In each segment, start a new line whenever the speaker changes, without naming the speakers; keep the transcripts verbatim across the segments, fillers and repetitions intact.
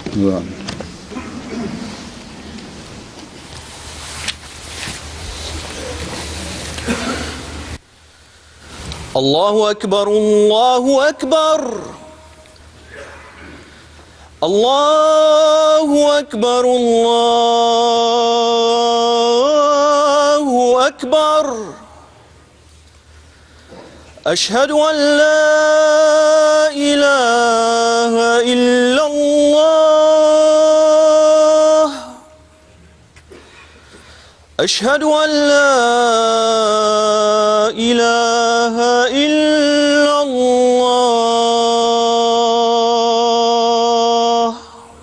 الله أكبر الله أكبر الله أكبر الله أكبر أشهد أن لا إله إلا الله أشهد أن لا إله إلا الله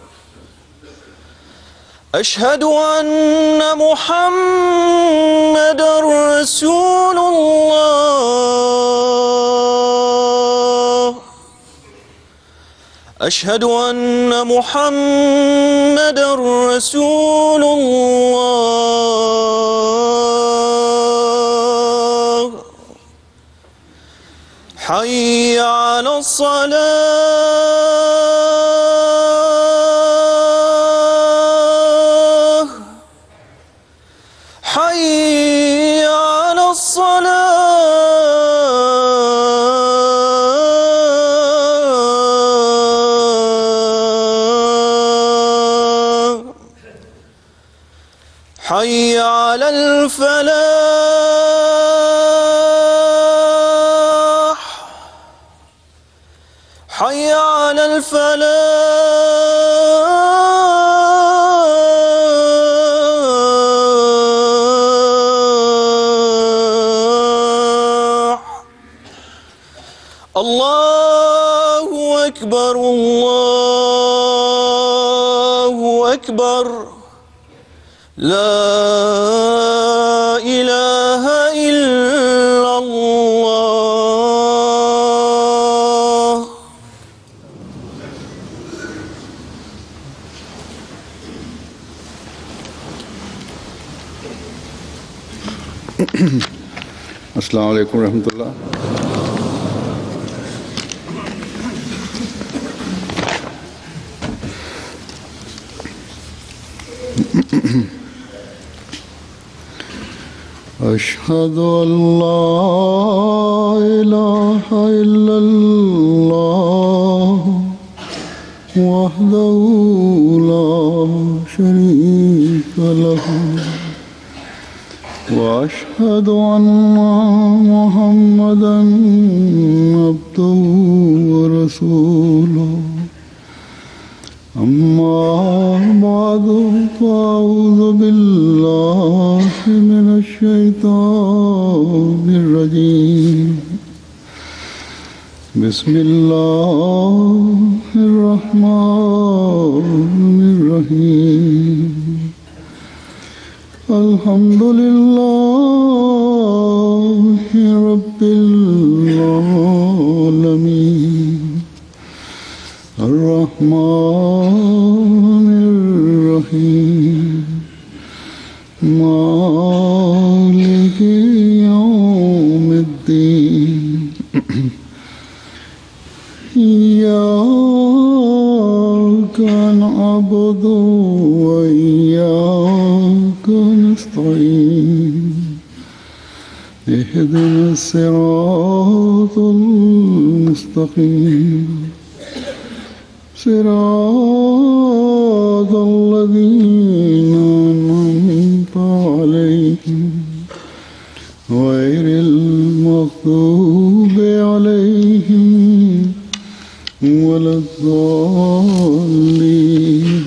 أشهد أن محمدًا رسول الله أشهد أن محمدًا رسول الله حي على الصلاة حي على الصلاة حي على الفلاح حي على الفلاح الله أكبر الله أكبر لا إله إلا الله
अस्सलामु अलैकुम रहमतुल्लाह। أشهد أن لا إله إلا الله وحده لا شريك له وأشهد أن محمدًا عبده ورسوله أما بعد فأعوذ بالله من الشيطان الرجيم بسم الله الرحمن الرحيم الحمد لله رب العالمين الرحمن الرحيم مالك يوم الدين إياك نعبد وإياك نستعين اهدنا الصراط المستقيم صراط الذين أنعمت عليهم غير المغضوب عليهم ولا الضالين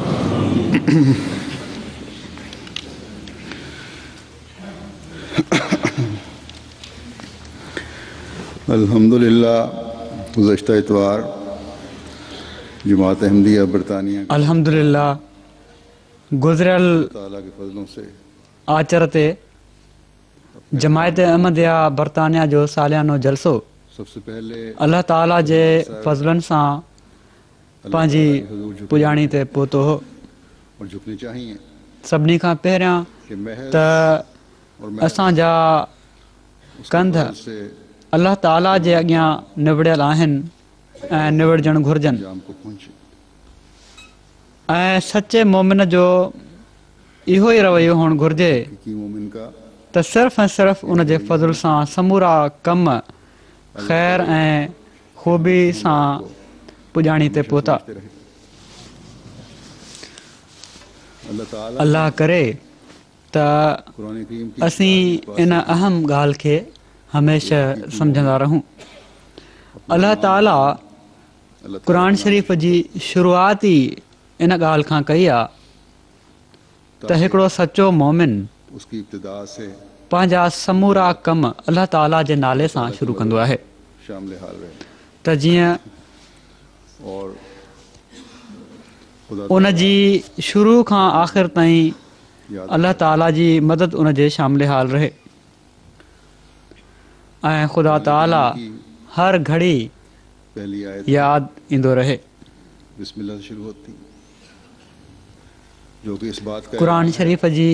अल्हम्दुलिल्लाह गुज़श्ता इतवार जमात अहमदिया बरतानिया
अल्हम्दुलिल्लाह गुज़रियल
ताला के फजलों से
आचर ते जमात अहमदिया बरतानिया जो सालियानो जलसो
सबसे पहले
अल्लाह ताला जे फज़लनि सां पंहिंजी पुॼाणी ते पहुतो हो।
और झुकनी चाहिए
सभिनी खां पहिरियां
कि महज
त असांजा कंध
से
अल्लाह ताला जे अॻियां निबड़ियल आहिनि ऐं निबड़जणु घुरिजनि।
जाम को पहुंचे
ऐं सचे मोमिन जो इहो ई रवैयो हुअणु घुरिजे
हकीकी मोमिन का
त सिर्फ़ु ऐं सिर्फ़ु उन जे फज़ल सां समूरा कम ख़ैर ऐं ख़ूबी सां पुॼाणी ते पहुता।
अल्लाह ताला
अल्लाह करे त
कुरान करीम की
असीं इन अहम ॻाल्हि खे हमेशह सम्झंदा रहूं। अल्लाह ताला क़ुरान शरीफ़ जी शुरूआत ई इन ॻाल्हि खां कई आहे त हिकिड़ो सचो मोमिन
उसकी इब्तिदा से
पंहिंजा समूरा कम अल्लाह ताला जे नाले सां शुरू कंदो आहे
शामिल हाल रहे
त जीअं
और खुदा
उन जी शुरू खां आख़िर ताईं
याद
अल्लाह ताला जी मदद उन जे शामिल हाल रहे ऐं ख़ुदा ताला हर घड़ी
पहली आयत
यादि ईंदो रहे।
बिस्मिल्लाह से शुरू होती जो कि इस बात का
क़ुरान शरीफ़ जी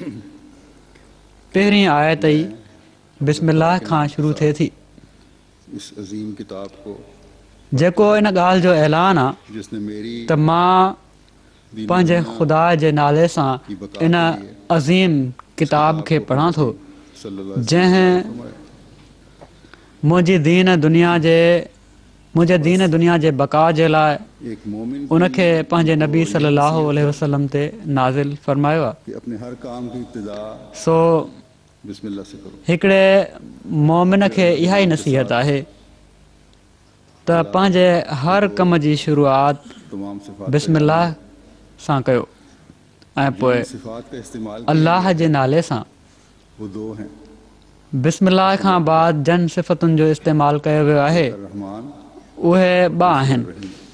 पहिरीं आयत ई बिस्मिल्लाह खां शुरू थिए थी,
इस अजीम किताब को
जेको इन ॻाल्हि जो ऐलान आहे
जिसने मेरी
त मां पंहिंजे ख़ुदा जे नाले सां इन अज़ीम किताब खे पढ़ां थो
सल्लल्लाहु अलैहि
जंहिं मुंहिंजी दीन दुनिया जे मुंहिंजे दीन दुनिया जे बका जे लाइ
एक मोमिन
उनखे पंहिंजे नबी सल्लल्लाहु अलैहि वसल्लम ते नाज़िल फरमायो आहे।
कि अपने हर काम की इब्तिदा
सो
बिस्मिल्लाह से करो।
हिकिड़े मोमिन खे इहा ई नसीहत आहे त पंहिंजे हर कम जी शुरूआत
तमाम सिफात
बिस्मिल्लाह सां कयो ऐं पोइ
सिफात का इस्तेमाल
अल्लाह जे नाले सां।
वो दो हैं,
बिस्मिल्लाह खां बाद जन सिफ़तुनि जो इस्तेमालु कयो वियो आहे
रहमान
उहे ॿ आहिनि।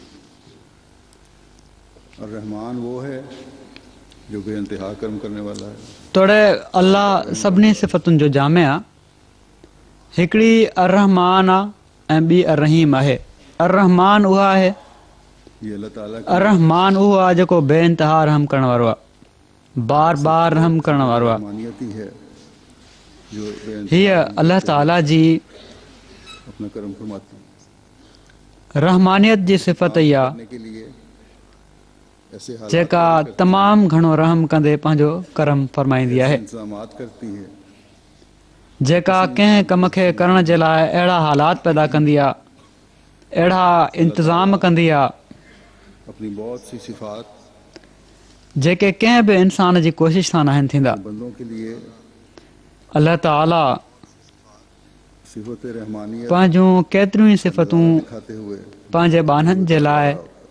और रहमान वो है जो बेइंतहा कर्म करने वाला है।
तोड़े अल्लाह सभिनी सिफ़तुनि जो जामे आहे। हिकिड़ी अर्रहमान आहे ऐं ॿी अर्रहीम आहे। अर्रहमान उहा आहे
ये अल्लाह ताला की
अर्रहमान उहो आहे जेको बेइंतहा रहम करण वारो आहे, बार बार रहम करण वारो आहे।
रहमानियत ही है जो बेइंतहा
हीअ अल्लाह ताला जी
अपना कर्म फरमाती है।
रहमानियत जी सिफ़त ई आहे
करने के लिए ऐसे हालात
जेका तमामु घणो रहम कंदे पंहिंजो कर्म फरमाईंदी आहे,
इंतजामात करती है
जेका कंहिं कम खे करण जे लाइ अहिड़ा हालात पैदा कंदी आहे, अहिड़ा इंतज़ाम कंदी आहे
अपनी बहुत सी सिफात
जेके कंहिं बि इंसान जी कोशिश सां नाहिनि थींदा।
बंदों के लिए
अल्लाह ताला
सिफत रहमानियत
पंहिंजूं केतिरियूं ई सिफ़तूं
दिखाते हुए
पंहिंजे बाननि जे लाइ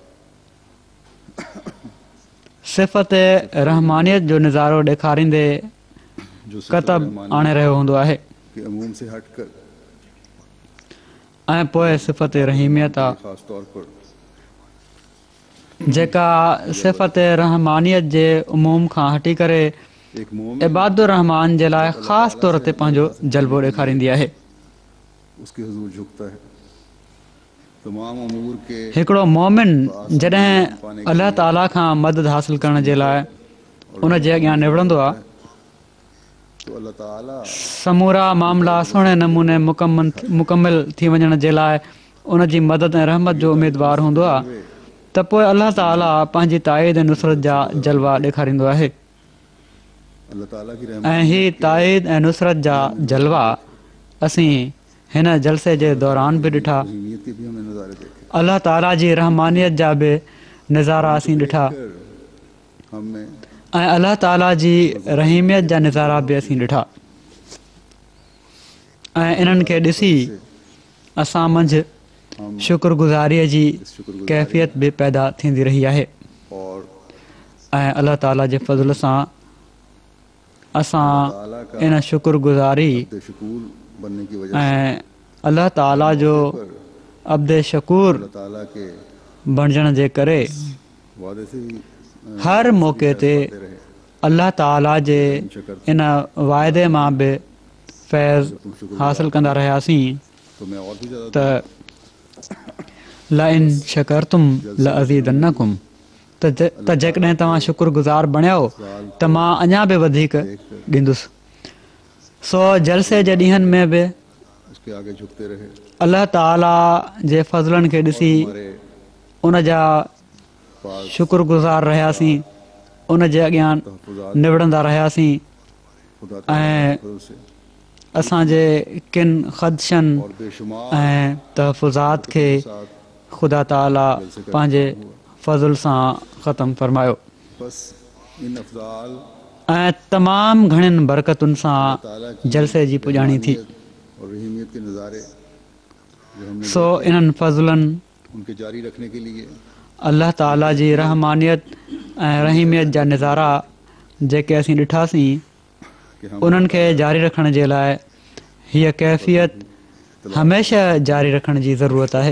सिफ़त रहमानियत जो नज़ारो ॾेखारींदे
जो सिफत
कतब
रहमानियत
आणे रहियो हूंदो आहे
के अमूम से हटकर
ऐं पोइ सिफ़त रहीमियत आहे
खास तौर पर
जेका सिफ़त रहमानियत जे उमूम खां हटी करे
एक मोमिन
इबादुर रहमान जे लाइ ख़ासि तौर ते पंहिंजो जलबो ॾेखारींदी आहे।
उसके हुजूर झुकता है। तमाम अमूर के
हिकिड़ो मोमिन जॾहिं अल्लाह ताला खां मदद हासिल करण जे लाइ उन जे अॻियां निवड़ंदो आहे
तो अल्लाह ताला
समूरा मामला सुहिणे नमूने मुकमल मुकमिल थी वञण जे लाइ उन जी मदद ऐं रहमत जो उमेदवार हूंदो आहे त पोइ अल्लाह ताला पंहिंजी ताईद ऐं नुसरत जा जलवा ॾेखारींदो आहे
अल्लाह ताला की
ऐं ही ताईद ऐं नुसरत जा जलवा असीं हिन जलसे जे दौरान बि ॾिठा।
रहमानियत के भी हमने नज़ारे देखे।
अल्लाह ताला जी रहमानियत जा बि नज़ारा असीं ॾिठा
हमें
ऐं अल्लाह ताला जी रहीमियत जा नज़ारा बि असीं ॾिठा ऐं इन्हनि खे ॾिसी असां मंझि शुक्रगुज़ारीअ जी कैफ़ियत बि पैदा थींदी रही आहे
और
ऐं अल्लाह ताला जे फज़ल सां असां इन शुक्रगुज़ारी
शुकूर बनने की वजह
ऐं अल्लाह ताला जो अब्दे शकूर
अल्लाह ताला के
बणजण जे करे
वादे से ही
हर मौक़े ते अल्लाह ताला जे इन वाइदे मां बि फैज़ हासिल कंदा रहियासीं
तो मैं और भी ज़्यादा
त ला इन शकरतुम ला अज़ीदन्नकुम त जे- त जेकॾहिं तव्हां शुक्रगुज़ार बणियो त मां अञा बि वधीक ॾींदुसि। सो जलसे जे ॾींहंनि में बि
उसके आगे झुकते रहे।
अल्लाह ताला जे फज़लनि खे ॾिसी
हमारे
उन जा शुक्रगुज़ार रहियासीं, उन जे अॻियां निबड़ंदा रहियासीं ऐं असांजे किन ख़दशनि ऐं तहफ़ुज़ात खे ख़ुदा ताला पंहिंजे फज़ल सां ख़तमु फ़रमायो ऐं तमामु घणनि बरकतुनि सां जलसे जी पुॼाणी थी। सो इन्हनि फज़लनि अल्लाह ताला जी रहमानियत ऐं रहीमियत जा नज़ारा जेके असीं ॾिठासीं, उन्हनि खे जारी रखण जे लाइ हीअ कैफ़ियत हमेशह जारी रखण जी ज़रूरत आहे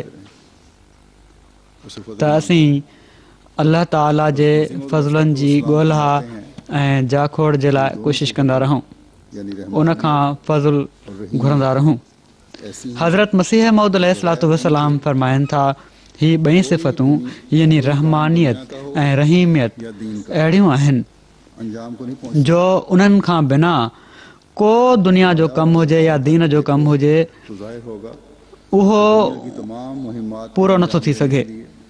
त असीं अल्लाह ताला जे फज़लनि जी ॻोल्हा ऐं जाखोड़ जे लाइ कोशिशि कंदा रहूं, उनखां फज़ल घुरंदा रहूं। हज़रत मसीह मौद अलैहिस्सलातु वस्सलाम फ़रमाइनि था, ही ॿई सिफ़तूं यानी रहमानियत ऐं रहीमियत अहिड़ियूं आहिनि जो उन्हनि खां बिना को दुनिया जो कमु हुजे या दीन जो कमु हुजे उहो पूरो नथो थी सघे।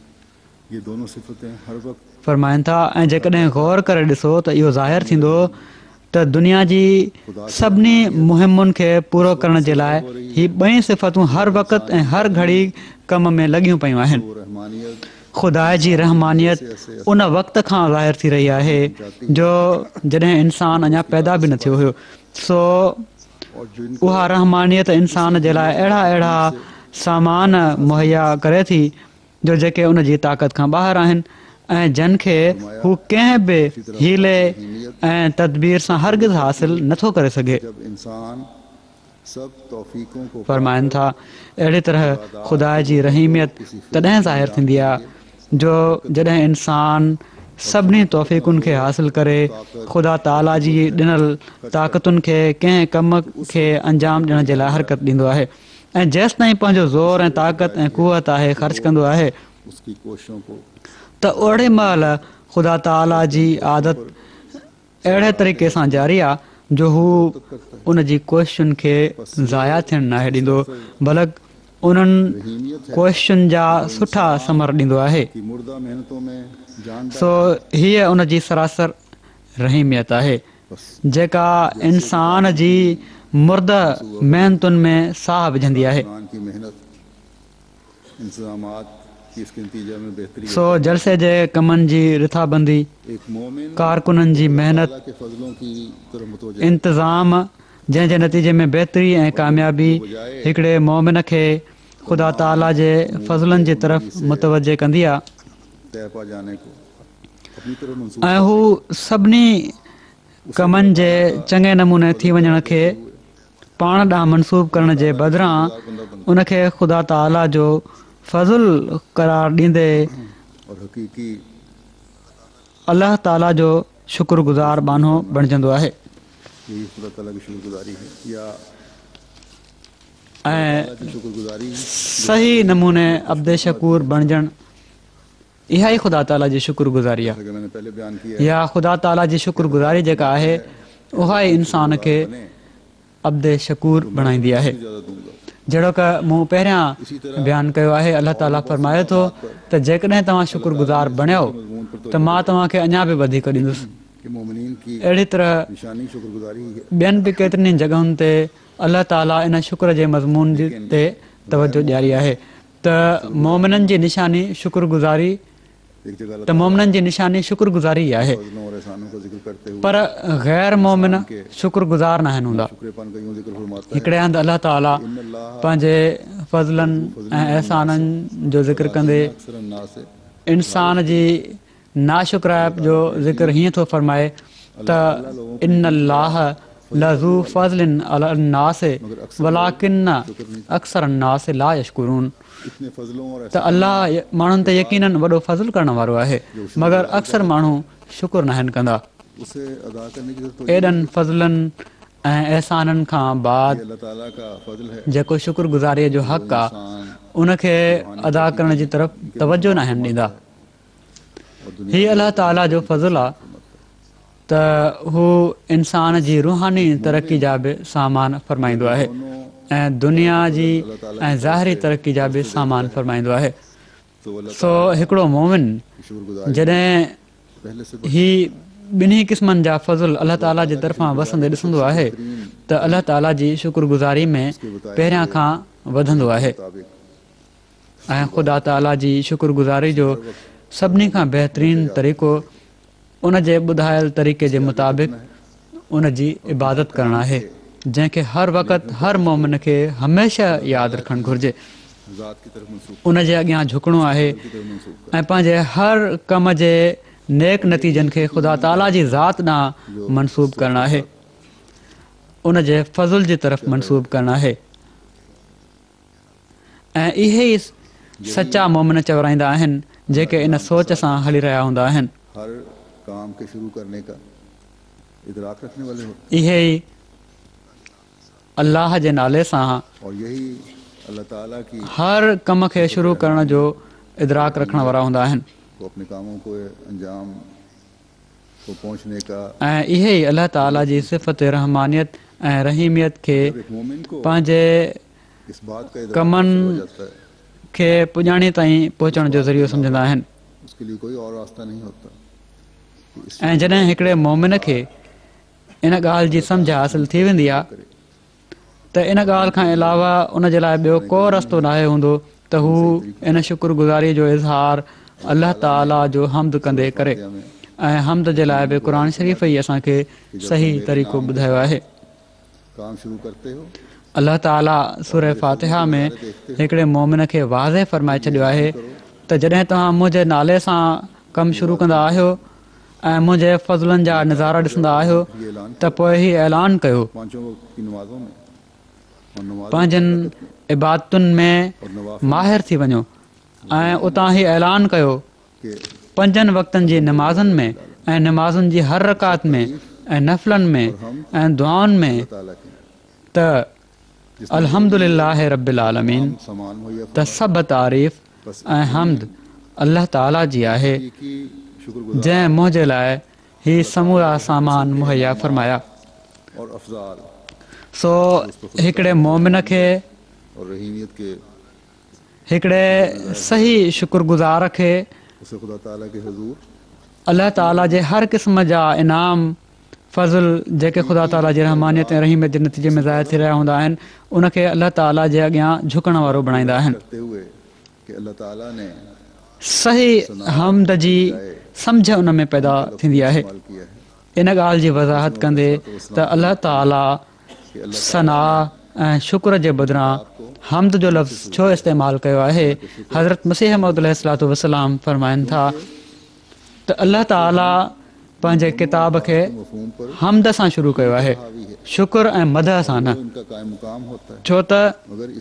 फ़रमाइनि था ऐं जेकॾहिं गौर करे ॾिसो त इहो ज़ाहिर थींदो त दुनिया जी सभिनी मुहिमुनि खे पूरो करण जे लाइ ही ॿई सिफ़तूं हर वक़्तु ऐं हर घड़ी कम में लॻियूं पियूं आहिनि। ख़ुदा जी रहमानियत उन वक़्त खां ज़ाहिर थी रही आहे जो जॾहिं इंसानु अञा पैदा बि न थियो हुयो। सो उहा रहमानियत इंसान जे लाइ अहिड़ा अहिड़ा सामान मुहैया करे थी जो जेके उन जी ताक़त खां ॿाहिरि आहिनि ऐं जिन खे हू कंहिं बि हीले ऐं तदबीर सां हरगिज़ हासिल नथो करे सघे। फ़रमाइनि था, अहिड़ी तरह ख़ुदा जी रहीमियत तॾहिं ज़ाहिर थींदी आहे जो जॾहिं इंसानु सभिनी तौफ़ीक़ुनि खे हासिल करे ख़ुदा ताला जी ॾिनल ताक़तुनि खे कंहिं कम खे अंजाम ॾियण जे लाइ हरकत ॾींदो आहे ऐं जेसि ताईं पंहिंजो ज़ोर ऐं ताक़त ऐं कुवत आहे ख़र्च कंदो आहे त ओड़े महिल ख़ुदा ताला जी आदत अहिड़े तरीक़े सां जारी आहे जो हू उन जी कोशिशुनि खे ज़ाया थियणु नाहे ॾींदो, बल्कि उन्हनि कोशिशुनि जा सुठा समर ॾींदो आहे। सो हीअ उन जी सरासर रहीमियत आहे जेका इंसान जी मुर्द महिनतुनि में साह विझंदी आहे। सो जलसे जे कमनि जी रिथाबंदी, कारकुननि जी महिनत, इंतज़ाम जंहिं जे नतीजे में बहितरी ऐं कामयाबी हिकिड़े मोमिन खे ख़ुदा ताला जे फज़लनि जी तरफ़ मुतवजे कंदी आहे ऐं हू सभिनी कमनि जे चङे नमूने थी वञण खे पाण ॾांहुं मनसूब करण जे बदिरां उनखे ख़ुदा ताला जो फज़ल करार ॾींदे अल्लाह ताला जो शुक्रगुज़ार बानो बणिजंदो आहे ऐं सही नमूने अब्दे शकूर बणिजणु इहा ई ख़ुदा ताला जी शुक्रगुज़ारी आहे। या ख़ुदा ताला जी शुक्रगुज़ारी जेका आहे उहा ई इंसान खे अब्दे शकूर बणाईंदी आहे। जहिड़ो की मूं पहिरियां बयानु कयो आहे, अल्लाह ताला फ़रमाए थो त जेकॾहिं तव्हां शुक्रगुज़ार बणियो त मां तव्हांखे अञा बि वधीक ॾींदुसि। अहिड़ी तरह ॿियनि बि केतिरनि जॻहियुनि ते अल्लाह ताला इन शुक्र जे मज़मून ते तवजो ॾियारी आहे त मोमिननि जी निशानी शुक्रगुज़ारी त मोमिननि जी निशानी शुक्रगुज़ारी ई आहे, पर ग़ैर मोमिन शुक्रगुज़ार न आहिनि हूंदा। हिकिड़े हंधि अल्लाह ताला पंहिंजे फज़लनि ऐं अहसाननि जो ज़िक्र कंदे इंसान जी नाशुक्राइप जो ज़िक्र हीअं थो फ़रमाए त इन अल्लाह लज़ू फ़ज़लिन अला अन्नास वलाकिन अक्सर अन्नास ला यशकुरून त अल्लाह माण्हुनि ते यकीनन वॾो फज़ल करण वारो आहे, मगर अक्सर माण्हू शुकुर न आहिनि कंदा। एॾनि फज़लनि ऐं अहसाननि खां बाद जेको शुक्रगुज़ारीअ जो हक़ आहे उनखे अदा करण जी तरफ़ तवजो न आहिनि ॾींदा। हीअ अल्लाह ताला जो फज़ल आहे त हू इंसान जी रूहानी तरक़ी जा बि सामान फ़रमाईंदो आहे ऐं दुनिया जी ऐं ज़ाहिरी तरक़ी जा बि सामान फ़रमाईंदो आहे। सो हिकिड़ो मोमिन जॾहिं ही ॿिन्ही क़िस्मनि जा फज़ुल अलाह ताला जे तरफ़ां वसंदे ॾिसंदो आहे त अलाह ताला जी शुक्रगुज़ारी में पहिरियां खां वधंदो आहे ऐं ख़ुदा ताला जी शुक्रगुज़ारी जो सभिनी खां बहितरीनु तरीक़ो उन जे ॿुधायल तरीक़े जे मुताबिक़ उन जी इबादत करणु आहे जंहिंखे हर वक़्तु हर मोमिन खे हमेशह यादि रखणु घुरिजे उन जे अॻियां झुकणो आहे ऐं पंहिंजे हर कम जे नेक नतीजनि खे ख़ुदा ताला जी ज़ात ॾांहुं मनसूब करणु आहे उन जे फज़ुल जी तरफ़ मनसूब करणु आहे ऐं इहे ई सचा मोमिन चवराईंदा आहिनि जेके इन सोच सां हली रहिया हूंदा आहिनि इहे ई अल्लाह जे नाले सां हर कम खे शुरू करण जो इदराक रखण वारा हूंदा आहिनि ऐं इहे ई अलाह ताला जी सिफ़त रहमानियत ऐं रहीमियत खे पंहिंजे कमनि खे पुॼाणी ताईं पहुचण जो ज़रियो सम्झंदा आहिनि ऐं जॾहिं हिकिड़े मोमिन खे इन ॻाल्हि जी सम्झ हासिलु थी वेंदी आहे त इन ॻाल्हि खां अलावा उन जे लाइ ॿियो को रस्तो नाहे हूंदो त हू इन शुक्रगुज़ारी जो इज़हार अलाह ताला जो हमद कंदे करे ऐं हमद जे लाइ बि क़ुर शरीफ़ ई असांखे सही तरीक़ो ॿुधायो आहे अलाह ताला सूरह फातिहा में हिकिड़े मोमिन खे वाज़े फ़रमाए छॾियो आहे त जॾहिं तव्हां मुंहिंजे नाले सां कमु शुरू कंदा आहियो ऐं मुंहिंजे फज़लनि जा नज़ारा ॾिसंदा आहियो त पोइ ही ऐलान कयो पंहिंजनि इबादतुनि में माहिर थी वञो ऐं उतां ई ऐलान कयो पंजनि वक़्तनि जी नमाज़ुनि में ऐं नमाज़ुनि जी हर रकात में ऐं नफ़लनि में ऐं दुआउनि में त अल्हम्दुलिल्लाह रब्बिल आलमीन त सभु तारीफ़ ऐं हमद अल्लाह ताला जी आहे जंहिं मुंहिंजे लाइ ही समूरा सामान मुहैया फ़रमाया सो हिकिड़े मोमिन खे हिकिड़े सही शुक्रगुज़ार खे अलाह ताला जे हर क़िस्म जा इनाम फज़ुल जेके ख़ुदा ताला जी रहमानियत ऐं रहीमियत जे नतीजे में ज़ाहिर थी रहिया हूंदा आहिनि उनखे अलाह ताला जे अॻियां झुकण वारो बणाईंदा आहिनि सही हमद जी सम्झ उन में पैदा थींदी आहे इन ॻाल्हि जी वज़ाहत कंदे त अलाह ताला सना ऐं शुक्र जे बदिरां हमद जो लफ़्ज़ छो इस्तेमालु कयो आहे हज़रत मसीह मौद अलैहिस्सलातु वस्सलाम फ़रमाइनि था त अलाह ताला पंहिंजे किताब खे हमद सां शुरू कयो आहे शुक्र ऐं मदह सां न छो त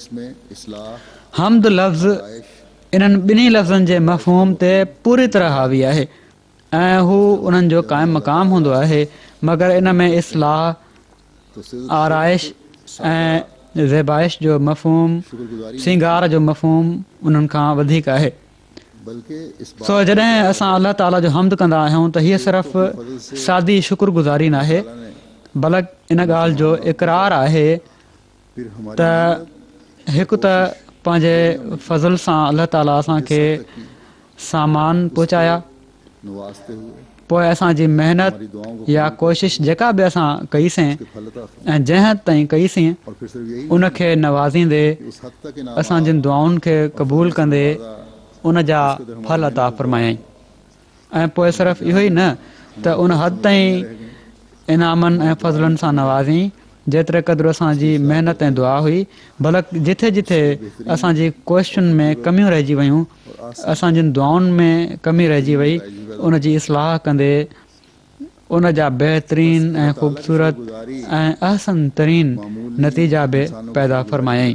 हमद लफ़्ज़ इन्हनि ॿिन्ही लफ़्ज़नि जे मफ़हूम ते पूरी तरह हावी आहे ऐं हू उन्हनि जो क़ाइमु मक़ाम हूंदो आहे मगर इन में इस्लाह आराइश ऐं ज़ेबाइश जो मफ़हूम सिंगार जो मफ़हूम उन्हनि खां वधीक आहे सो जॾहिं असां अलाह ताला जो हमद कंदा आहियूं त हीअ सिर्फ़ु सादी शुक्रगुज़ारी न आहे बल्कि इन ॻाल्हि जो इक़रार आहे त हिकु त पंहिंजे फज़ल सां अलाह ताला असांखे सामान पहुचाया पोइ असांजी महिनत या कोशिश जेका बि असां कईसीं ऐं जंहिं हद ताईं कईसीं उनखे नवाज़ींदे असांजियुनि दुआउनि खे क़बूल कंदे उन जा फल अता फ़रमायईं ऐं पोइ सिर्फ़ु इहो ई न त उन हद ताईं इनामनि ऐं फज़लनि सां नवाज़ी जेतिरे क़दुरु असांजी महिनत ऐं दुआ हुई बल्कि जिथे जिथे असांजी कोशिशुनि में कमियूं रहिजी वियूं असांजियुनि दुआउनि में कमी रहिजी वई उन जी इस्लाह कंदे उन जा बहितरीन ऐं ख़ूबसूरत ऐं अहसन तरीन नतीजा बि पैदा फ़रमायईं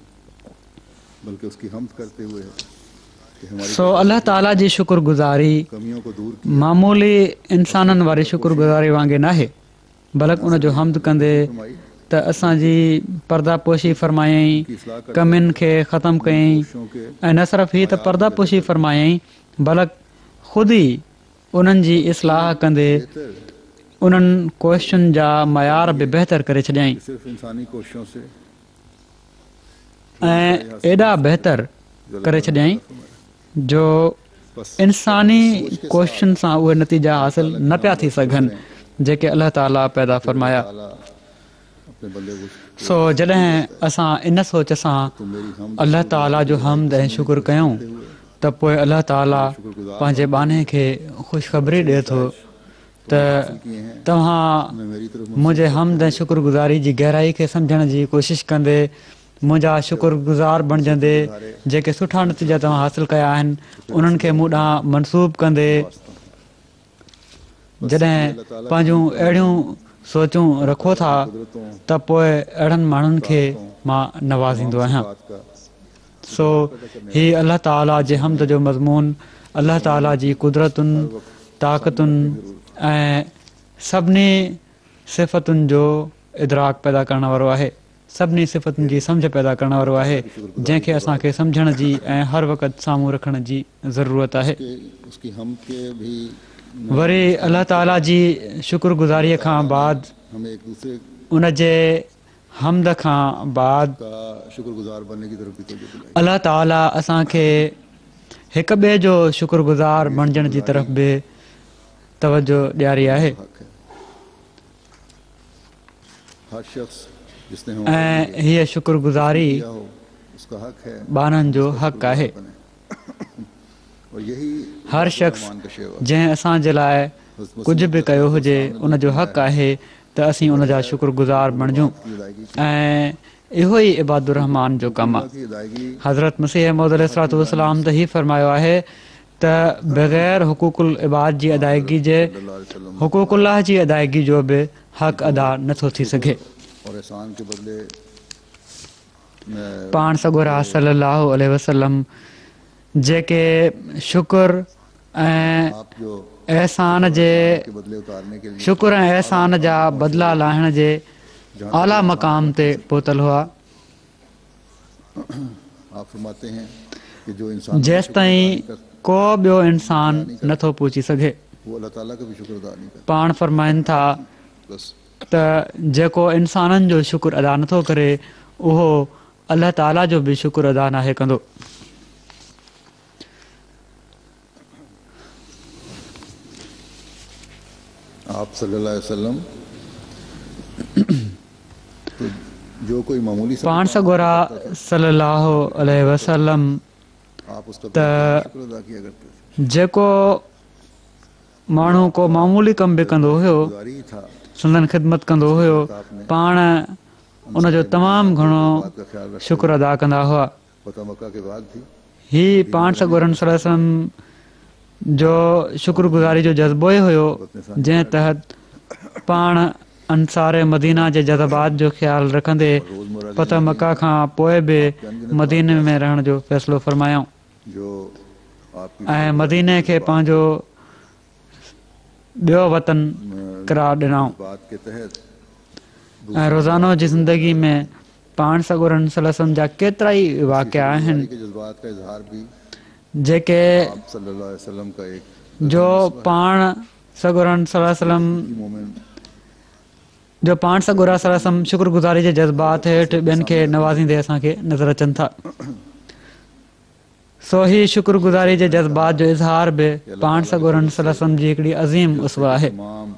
सो अल्लाह ताला जी शुक्रगुज़ारी मामूली इंसाननि वारी शुक्रगुज़ारी वांगुरु न आहे बल्कि उन जो हमद कंदे त असांजी पर्दापोशी फ़रमायईं कमियुनि खे ख़तमु कयईं ऐं न सिर्फ़ु हीअ त पर्दापोशी फ़रमायईं बल्कि ख़ुदि ई उन्हनि जी इस्लाह कंदे उन्हनि कोशिशुनि जा मयार बि बहितर करे छॾियईं ऐं एॾा बहितर करे छॾियईं जो इंसानी कोशिशुनि सां उहे नतीजा हासिल न पिया थी सघनि जेके अलाह ताला पैदा फरमाया। सो जॾहिं असां इन सोच सां अलाह ताला जो हमद ऐं शुक्र कयूं त पोइ अलाह ताला पंहिंजे बाने खे ख़ुशख़बरी ॾिए थो त तव्हां मुंहिंजे हमद ऐं शुक्रगुज़ारी जी गहराई खे सम्झण जी कोशिशि कंदे, मुंहिंजा शुक्रगुज़ार बणिजंदे, जेके सुठा नतीजा तव्हां हासिलु कया आहिनि उन्हनि खे मूं ॾांहुं मनसूब कंदे, जॾहिं पंहिंजूं अहिड़ियूं सोचूं रखो था त पोइ अहिड़नि माण्हुनि खे मां नवाज़ींदो आहियां। सो हीउ अलाह ताला जे हमद जो मज़मून अलाह ताला जी कुदरतुनि, ताक़तुनि ऐं सभिनी सिफ़तुनि जो इदराक पैदा करण वारो आहे, सभिनी सिफ़तुनि जी सम्झ पैदा करण वारो आहे, जंहिंखे असांखे सम्झण जी ऐं हर वक़्तु साम्हूं रखण जी ज़रूरत आहे। वरी अलाह ताला जी शुक्रगुज़ारीअ खां बाद, उन जे हमद खां बाद अलाह ताला असांखे हिक ॿिए जो शुक्रगुज़ार बणिजण जी तरफ़ बि तवजो ॾियारी आहे ऐं हीअ शुक्रगुज़ारी ॿारनि जो हक़ आहे। हर शख़्स जंहिं असांजे लाइ कुझु बि कयो हुजे उन जो हक़ आहे त असीं उन जा शुक्रगुज़ार बणिजूं ऐं इहो ई इबादुर रहमान जो कमु आहे। हज़रत मसीह मौद अलैहिस्सलातु वस्सलाम त हीउ फरमायो आहे त बग़ैर हुकूकुल इबाद जी अदायगी जे हुकूकुल्लाह जी अदायगी जो बि हक़ अदा नथो थी सघे। पाण सॻोरा सल्लल्लाहु अलैहि वसल्लम जेके शुक्र ऐं अहसान जे शुक्र ऐं अहसान जा बदिला लाहिण जे आला मक़ाम ते पहुतल हुआ, जेसि ताईं को ॿियो इंसानु नथो पहुची सघे। पाण फरमाइनि था त जेको इंसाननि जो शुक्र अदा नथो करे उहो अलाह ताला जो बि शुक्र अदा नाहे कंदो।
आप सल्लल्लाहु अलैहि वसल्लम जो कोई मामूली
पाण सॻोरा सल्लल्लाहु अलैहि वसल्लम त जेको माण्हू को मामूली कमु बि कंदो हुयो, संदन ख़िदमत कंदो हुयो, पाण उनजो तमामु घणो शुक्र अदा कंदा हुआ। ही पाण सॻोरनि सल्लल्लाहु अलैहि वसल्लम जो शुक्रगुज़ारी जो जज़्बो ई हुयो, जंहिं तहत पाण अंसार मदीना जे जज़्बात जो ख़्यालु रखंदे फतह मक्का खां पोइ बि मदीने में रहण जो फ़ैसिलो फ़रमायूं ऐं मदीने खे पंहिंजो ॿियो वतन करार ॾिनऊं। ऐं रोज़ानो जी ज़िंदगी में पाण सॻोरनि सल्लल्लाहु अलैहि वसल्लम जा केतिरा ई वाक़िआ आहिनि जेके जो पाण सॻोरनि सल्लल्लाहु अलैहि वसल्लम जो पाण सॻोरा सल्लल्लाहु अलैहि वसल्लम शुक्रगुज़ारी जे जज़्बात हेठि ॿियनि खे नवाज़ींदे असांखे नज़र अचनि था। सो ही शुक्रगुज़ारी जे जज़्बात जो इज़हार बि पाण सॻोरनि सल्लल्लाहु अलैहि वसल्लम जी हिकिड़ी अज़ीम उसवा आहे।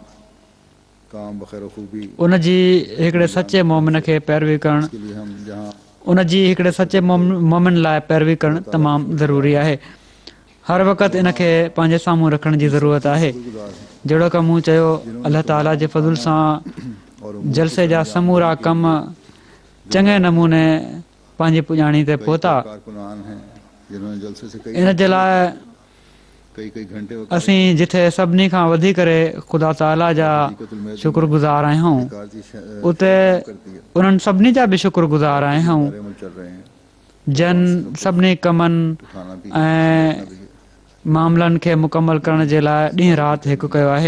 उन जी हिकिड़े सचे मोमिन खे पैरवी करणु, उन जी हिकिड़े सचे मोमिन लाइ पैरवी करणु तमामु ज़रूरी आहे। हर वक़्तु इन खे पंहिंजे साम्हूं रखण जी ज़रूरत आहे। जहिड़ो की मूं चयो, अलाह ताला जे फज़ुल सां जलसे जा समूरा कम चङे नमूने पंहिंजी पुॼाणी ते पहुता। इन जे लाइ असीं जिथे सभिनी खां वधीक करे ख़ुदा ताला जा शुक्रगुज़ार आहियूं, उते उन्हनि सभिनी जा बि शुक्रगुज़ार आहियूं जन सभिनी कमनि ऐं मामलनि खे मुकमल करण जे लाइ ॾींहुं राति हिकु कयो आहे।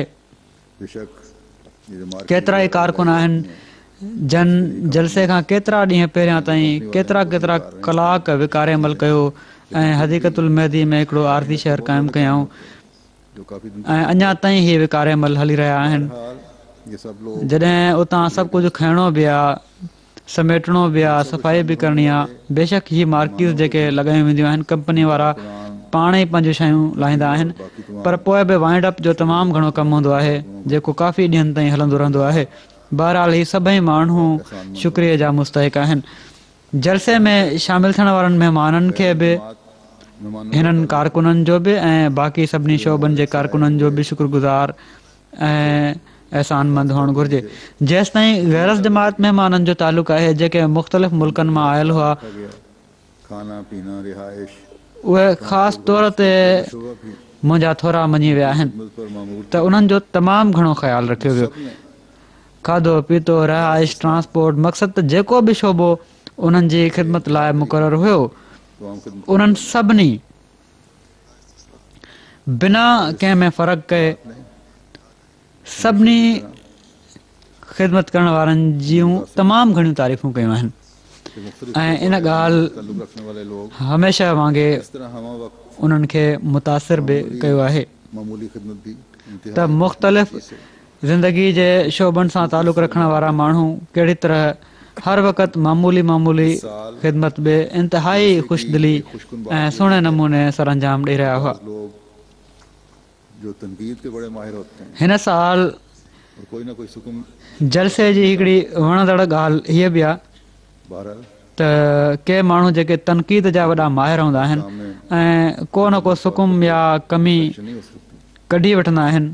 केतिरा ई कारकुन आहिनि जन जलसे खां केतिरा ॾींहं पहिरियां ताईं केतिरा केतिरा कलाक विकारे अमल कयो ऐं हदीक़तुल महदी में हिकिड़ो आरती शहर क़ाइमु कयऊं ऐं अञा ताईं हीअ विकारे अमल हली रहिया आहिनि। जॾहिं उतां सभु कुझु खणणो बि आहे, समेटणो बि आहे, सफ़ाई बि करणी आहे, बेशक हीअ मार्किज़ जेके लॻायूं वेंदियूं आहिनि कंपनी वारा पाण ई पंहिंजूं शयूं लाहींदा आहिनि, पर पोइ बि वाइंड अप जो तमामु घणो कमु हूंदो आहे जेको काफ़ी ॾींहंनि ताईं हलंदो रहंदो आहे। बहरहाल ही सभई माण्हू शुक्रिया जा मुस्तहिक़ आहिनि। जलसे में शामिलु थियण वारनि महिमाननि खे बि, हिननि कारकुननि जो बि ऐं बाक़ी सभिनी शोबनि जे कारकुननि जो बि शुक्रगुज़ार ऐं एहसानमंद हुअणु घुरिजे। जेसि ताईं गैरस जमात महिमाननि जो तालुक़ु आहे जेके मुख़्तलिफ़ मुल्कनि मां आयल हुआ, उहे ख़ासि तौर ते मुंहिंजा थोरा मञी विया आहिनि त उन्हनि जो तमामु घणो ख़्यालु रखियो वियो। खाधो पीतो, रहाइश, ट्रांसपोर्ट, मक़सदु त जेको बि शोबो उन्हनि जी ख़िदमत लाइ मुक़ररु हुयो, उन्हनि सभिनी बिना कंहिं में फ़र्क़ु कए सभिनी ख़िदमत करण वारनि जूं तमामु घणियूं तारीफ़ूं कयूं आहिनि। ऐं इन ॻाल्हि हमेशह वांगुरु उन्हनि खे मुतासिर बि कयो आहे त मुख़्तलिफ़ ज़िंदगी जे शोबनि सां तालुक़ु रखण वारा माण्हू कहिड़ी तरह हर वक़्तु मामूली मामूली ख़िदमत बि इंतिहाई ख़ुशदिली ऐं सुहिणे नमूने सर अंजाम ॾेई रहिया हुआ। हिन साल जलसे जी हिकिड़ी वणंदड़ ॻाल्हि हीअ बि आहे त के माण्हू जेके तनक़ीद जा वॾा माहिर हूंदा आहिनि ऐं को न को सुकुम या कमी कढी वठंदा आहिनि,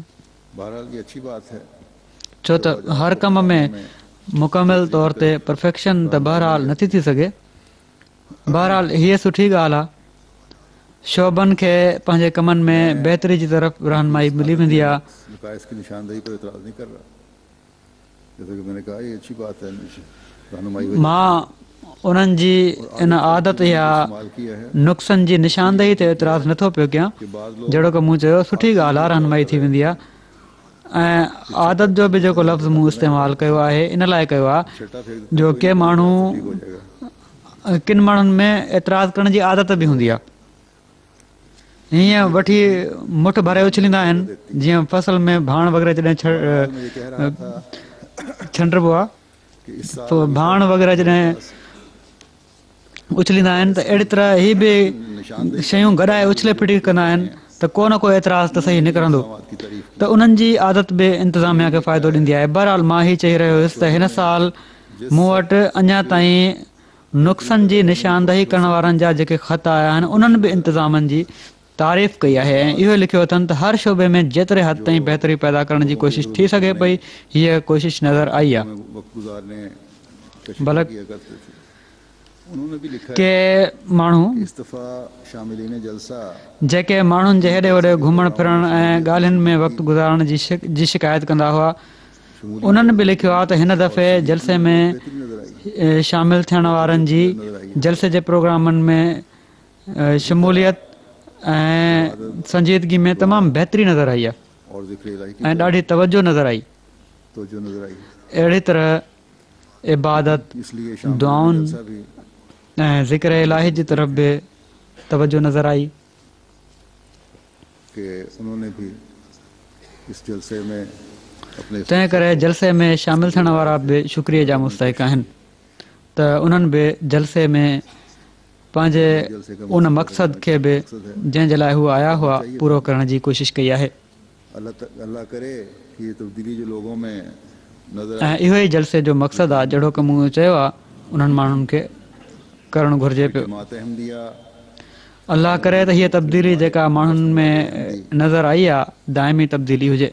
छो त हर कम में मुकमिल तौर ते परफेक्शन त बहरहाल नथी थी सघे। बहरहाल हीअ सुठी ॻाल्हि आहे, शोबनि खे पंहिंजे कमनि में बहितरी जी तरफ़ रहनुमाई मिली वेंदी आहे। मां उन्हनि जी इन आदत या नुक़्सनि जी निशानदेही ते एतिराज़ु नथो पियो कयां, जहिड़ो की मूं चयो सुठी ॻाल्हि आहे, रहनुमाई थी वेंदी आहे। ऐं आदत जो बि जेको लफ़्ज़ मूं इस्तेमालु कयो आहे इन लाइ कयो आहे जो के माण्हू किन माण्हुनि में एतिराज़ु करण जी आदत बि हूंदी आहे, हीअं वठी मुठ भरे उछलींदा आहिनि जीअं फसल में भाण वग़ैरह जॾहिं छंडिबो आहे, पोइ भाण वग़ैरह जॾहिं उछलींदा आहिनि त अहिड़ी तरह ही बि शयूं गॾाए उछले फिटी कंदा आहिनि त को न को एतिराज़ु त सही निकिरंदो, त उन्हनि जी आदत बि इंतिज़ामिया खे फ़ाइदो ॾींदी आहे। बहरहाल मां ही चई रहियो हुयुसि त हिन साल मूं वटि अञा ताईं नुक़्सनि जी निशानदेही करण वारनि जा जेके ख़त आया आहिनि उन्हनि बि इंतिज़ामनि जी तारीफ़ कई आहे ऐं इहो लिखियो अथनि त हर शोबे में जेतिरे हद ताईं बहितरी पैदा करण जी कोशिशि थी सघे पई हीअ कोशिशि नज़र आई आहे। भले के माण्हू जेके माण्हुनि जे हेॾे होॾे घुमण फिरण ऐं ॻाल्हियुनि में वक़्तु गुज़ारण जी जी शिकायत कंदा हुआ, उन्हनि बि लिखियो आहे त हिन दफ़े जलसे में शामिलु थियण वारनि जी जलसे जे प्रोग्रामनि में शमूलियत ऐं संजीदगी में तमामु बहितरी नज़र आई आहे ऐं ॾाढी तवजो नज़र आई। अहिड़ी तरह इबादत, दुआउनि ऐं ज़िक्र इलाही जी तरफ़ बि तवजो नज़र आई। तंहिं करे जलसे में शामिलु थियण वारा बि शुक्रिया जा मुस्तहिक़ आहिनि त उन्हनि बि जलसे में पंहिंजे उन मक़सद खे बि जंहिंजे लाइ हू आया हुआ पूरो करण जी कोशिशि कई आहे। ऐं इहो ई जलसे जो मक़सदु आहे जहिड़ो की मूं चयो आहे उन्हनि माण्हुनि खे करणु घुरिजे पियो। अलाह करे त हीअ तब्दीली जेका माण्हुनि में नज़र आई आहे दाइमी तब्दीली हुजे।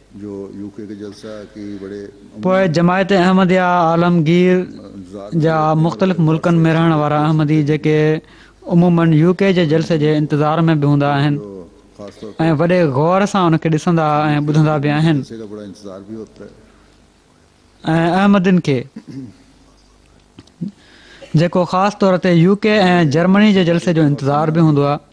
पोइ जमायत अहमदिया आलमगीर जा मुख़्तलिफ़ मुल्कनि में रहण वारा अहमदी जेके उमूमन यूके जे जलसे जे इंतज़ार में बि हूंदा आहिनि ऐं वॾे गौर सां उनखे ॾिसंदा ऐं ॿुधंदा बि आहिनि, ऐं अहमदिन खे जेको ख़ासि तौर ते यूके ऐं जर्मनी जे जलसे जो इंतज़ार बि हूंदो आहे,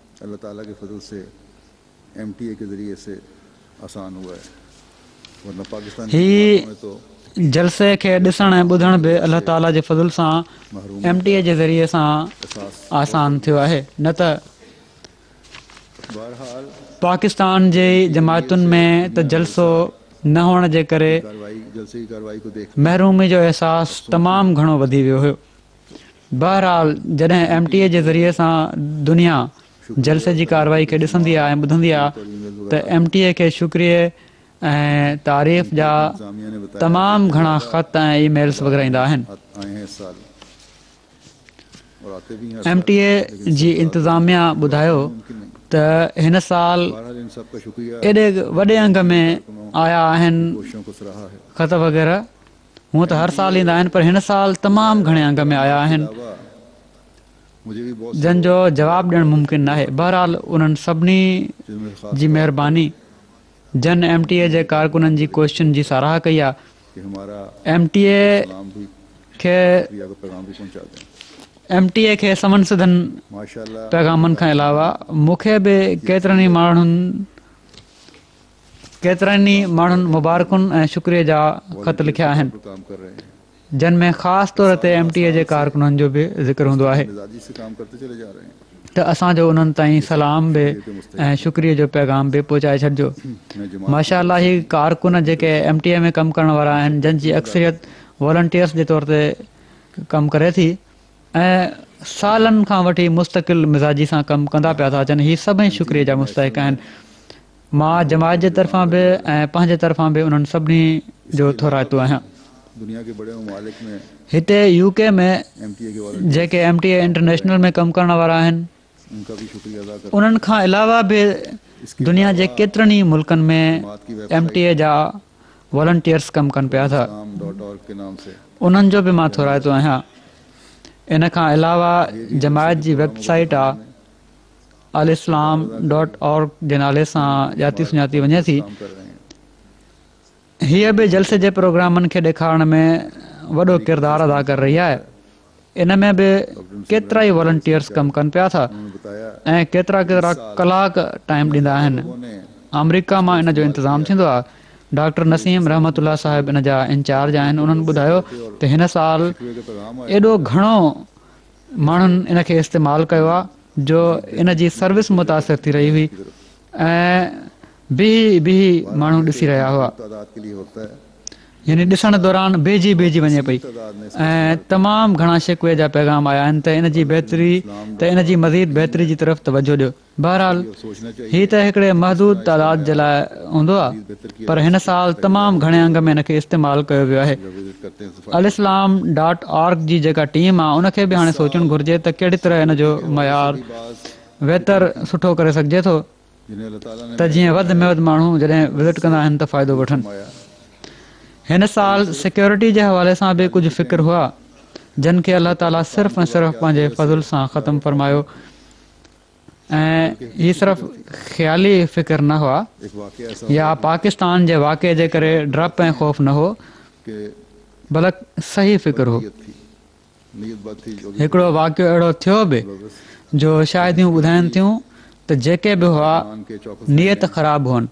ही जलसे खे ॾिसण ऐं ॿुधण बि अलाह ताला जे फज़ल सां एम टी ए जे ज़रिए सां आसान थियो आहे। न त पाकिस्तान जे जमायतुनि में त जलसो न हुअण जे करे महरूमी जो अहसासु तमामु घणो वधी वियो हुयो। बहरहाल जॾहिं एम टी ए जे ज़रिए सां दुनिया जलसे जी कार्रवाई खे ॾिसंदी आहे ऐं ॿुधंदी आहे त एम टी ए खे शुक्रिया ऐं तारीफ़ जा तमामु घणा ख़त ऐं ईमेल्स वग़ैरह ईंदा आहिनि। एम टी ए जी इंतिज़ामिया ॿुधायो त हिन साल एॾे वॾे अंग में आया आहिनि ख़त वग़ैरह। हूअं त हर साल ईंदा आहिनि पर हिन साल तमामु घणे अंग में आया आहिनि जंहिंजो जवाबु ॾियणु मुमकिन न आहे। बहरहाल उन्हनि सभिनी जी महिरबानी जन एम टी ए जे कारकुननि जी कोशिशुनि जी साराह कई आहे। एम टी ए खे एम टी ए खे समन सिधनि पैगामनि खां अलावा मूंखे बि केतिरनि ई माण्हुनि केतिरनि ई माण्हुनि मुबारकुनि ऐं शुक्रिया जा ख़त लिखिया आहिनि जिन में ख़ासि तौर ते एम टी ए जे कारकुननि जो बि ज़िक्र हूंदो आहे त असांजो उन्हनि ताईं सलाम बि ऐं शुक्रिया जो पैगाम बि पहुचाए छॾिजो। माशाअल्लाह ही कारकुन जेके एम टी ए में कमु करण वारा आहिनि जंहिंजी अक्सरियत वॉलंटियर्स जे तौर ते कमु करे थी ऐं सालनि खां वठी मुस्तक़िल मिज़ाजी सां कमु कंदा पिया था अचनि, हीअ सभई शुक्रिया जा मुस्तहिक़ आहिनि। मां जमायत जे तरफ़ां बि ऐं पंहिंजे तरफ़ां बि उन्हनि सभिनी जो थोराइतो आहियां। हिते यू के में जेके एम टी ए इंटरनेशनल में कमु करण वारा आहिनि उन्हनि खां अलावा बि दुनिया जे केतिरनि ई मुल्कनि में एम टी ए जा वॉलंटियर्स कमु कनि पिया था, उन्हनि जो बि मां थोराइतो आहियां। इन खां अलावा जमायत जी वेबसाइट आहे अल इस्लाम डॉट ऑर्ग जे नाले सां ॼाती सुञाती वञे थी। हीअ बि जलसे जे प्रोग्रामनि खे ॾेखारण में वॾो किरदारु अदा करे रही आहे। इन में बि केतिरा ई वॉलंटियर्स कमु कनि पिया था ऐं केतिरा केतिरा कलाक टाइम ॾींदा आहिनि। अमरीका मां इन जो इंतज़ामु थींदो आहे। डॉक्टर नसीम रहमतुल्लाह साहिब इन जा इंचार्ज आहिनि। उन्हनि ॿुधायो त हिन साल एॾो घणो माण्हुनि इन खे इस्तेमालु कयो आहे जो इन जी सर्विस मुतासिर थी रही हुई ऐं बिही बिही माण्हू ॾिसी रहिया हुआ, यानी ॾिसण दौरान बेजी बेजी वञे पई ऐं तमामु घणा शिकवे जा पैगाम आया आहिनि त इन जी बहितरी त इन जी मज़ीद बहितरी जी तरफ़ तवजो ॾियो। बहरहाल हीअ त हिकिड़े महदूद तादाद जे लाइ हूंदो आहे पर हिन साल तमामु घणे अंग में इन खे इस्तेमालु कयो वियो आहे। अल इस्लाम डॉट ऑर्ग जी जेका टीम आहे उनखे बि हाणे सोचणु घुरिजे त कहिड़ी तरह इन जो मयार बहितर सुठो करे सघिजे थो त जीअं वधि में वधि माण्हू जॾहिं विज़िट कंदा आहिनि त फ़ाइदो वठनि। हिन साल सिक्योरिटी जे हवाले सां बि कुझु फ़िक्र हुआ जिन खे अलाह ताला सिर्फ़ु ऐं सिर्फ़ु पंहिंजे फज़ुल सां ख़तमु फ़रमायो ऐं हीअ सिर्फ़ु ख़्याली फ़िक्र न हुआ या पाकिस्तान जे वाक़े जे करे डपु ऐं ख़ौफ़ न हो बल्कि सही फ़िक्र हो। हिकिड़ो वाक़ियो अहिड़ो थियो बि जो शायदियूं ॿुधाइनि थियूं त जेके बि हुआ नियत ख़राबु हुअनि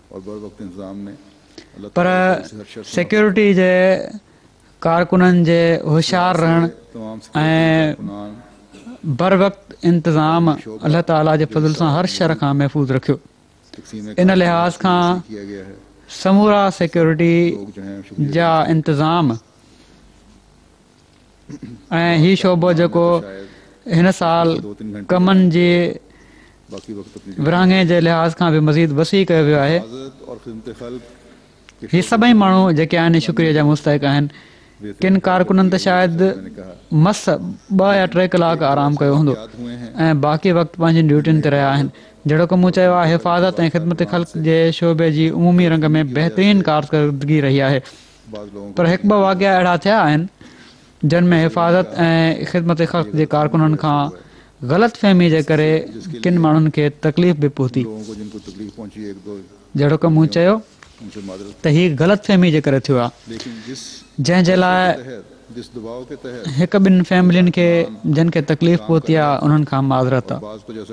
पर सिक्योरिटी जे कारकुननि जे होशियारु रहण ऐं बर वक़्तु इंतिज़ाम अलाह ताला जे फज़ल सां हर शर खां महफ़ूज़ रखियो। इन लिहाज़ खां समूरा सिक्योरिटी जा इंतिज़ाम ऐं हीउ शोबो जेको हिन साल कमनि जे विरहाङे जे लिहाज़ खां बि मज़ीद वसी कयो वियो आहे। हीअ सभई माण्हू जेके आहिनि शुक्रिया जा मुस्तहिक़ आहिनि। किन कारकुननि त शायदि मस ॿ या टे कलाक आराम कयो हूंदो ऐं बाक़ी वक़्तु पंहिंजी ड्यूटियुनि ते रहिया आहिनि। जहिड़ो की मूं चयो आहे हिफ़ाज़त ऐं ख़िदमत ख़ल्क़ जे शोबे जी उमूमी रंग में बहितरीनु कारकरदगी रही आहे पर हिकु ॿ वाक़िया अहिड़ा थिया आहिनि जिन में हिफ़ाज़त ऐं ख़िदमत ख़ल्क़ जे कारकुननि खां ग़लति फहमी जे करे किन माण्हुनि खे तकलीफ़ बि पहुती। जहिड़ो की मूं चयो त हीअ ग़लति फहमी जे करे थियो आहे जंहिंजे लाइ हिकु ॿिनि फैमिलियुनि खे जिन खे तकलीफ़ पहुती आहे उन्हनि खां माज़रत आहे।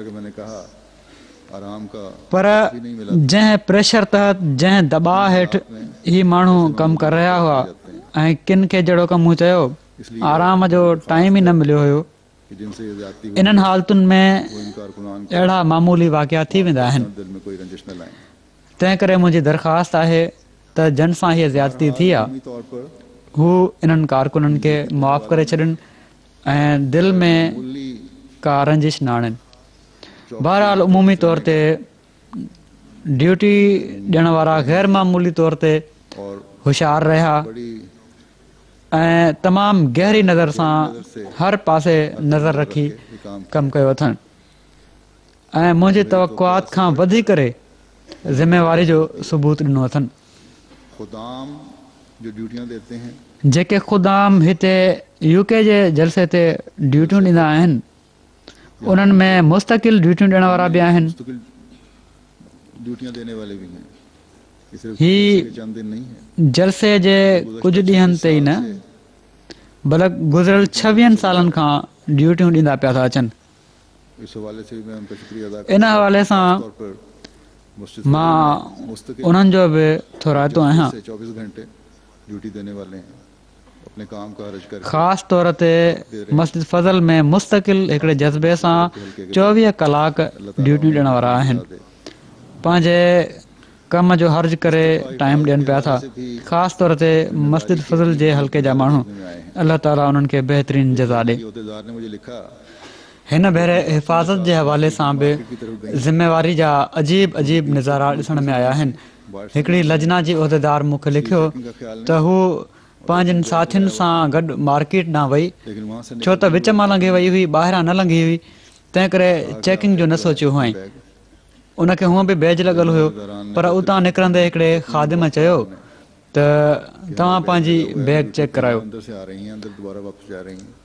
पर जंहिं प्रेशर तहत जंहिं दॿाउ हेठि ही माण्हू कमु करे रहिया हुआ ऐं किन खे जहिड़ो की मूं चयो आराम जो टाइम ई न मिलियो हुयो, इन्हनि हालतुनि में अहिड़ा मामूली वाक़िया थी वेंदा आहिनि। तंहिं करे मुंहिंजी दरख़्वास्त आहे त जन सां हीअ ज़्यादती थी आहे हू इन्हनि कारकुननि खे मुआफ़ करे छॾनि ऐं दिलि में का रंजिश न आणनि। बहरहाल उमूमी तौर ते ड्यूटी ॾियण वारा गैर मामूली तौर ते
और
होशियार रहिया
बड़ी
ऐं तमामु गहरी नज़र सां हर पासे नज़र रखी कमु कयो अथनि ऐं मुंहिंजी तवक़ुआत खां वधी करे ज़िम्मेवारी जो सबूत ॾिनो अथनि।
खुदाम जो ड्यूटियां देते हैं
जेके ख़ुदाम हिते यूके जे जलसे ते ड्यूटियूं ॾींदा आहिनि उन्हनि में मुस्तक़िल ड्यूटियूं ॾियण वारा बि आहिनि।
मुस्तकिल ड्यूटियां देने वाले भी हैं। ये सिर्फ
ही
जलसे के चंद दिन नहीं है।
जलसे जे कुझु ॾींहंनि ते ई न बल्कि गुज़िरियल छवीहनि सालनि खां ड्यूटियूं ॾींदा पिया था अचनि।
इस हवाले से भी मैं उनका शुक्रिया अदा
इन हवाले सां
तौर पर मस्जिद
मां
मुस्तकिल
उन्हनि जो बि थोराइतो आहियां।
से चौबीस घंटे ड्यूटी देने वाले हैं अपने काम का हर्ज करके।
ख़ासि तौर ते मस्जिद फज़ल में मुस्तक़िल हिकिड़े जज़्बे सां चोवीह कलाक ड्यूटियूं ॾियण वारा आहिनि। पंहिंजे कम जो हर्ज करे टाइम ॾियनि पिया था। ख़ासि तौर ते मस्जिद फज़ल जे हल्के जा माण्हू अलाह ताला उन्हनि खे बहितरीन जज़ा ॾे।
उहदेदार ने मुझे लिखा
हिन भेरे हिफ़ाज़त जे हवाले सां बि ज़िम्मेवारी जा अजीब अजीब नज़ारा ॾिसण में आया आहिनि। हिकिड़ी लजना जी उहदेदार मूंखे लिखियो त हू पंहिंजनि साथियुनि सां गॾु मार्केट ॾांहुं वई
लेकिन वहां से
छो त विच मां लंघे वई हुई, ॿाहिरां न लंघी हुई, तंहिं करे चेकिंग जो न सोचियो हुअईं। उनखे हूअं बि बैज लॻल हुयो पर उतां निकिरंदे हिकिड़े ख़ादिम चयो त तव्हां पंहिंजी बैग चेक करायो।
अंदर से आ रही हैं, अंदर दोबारा वापस जा रही हैं,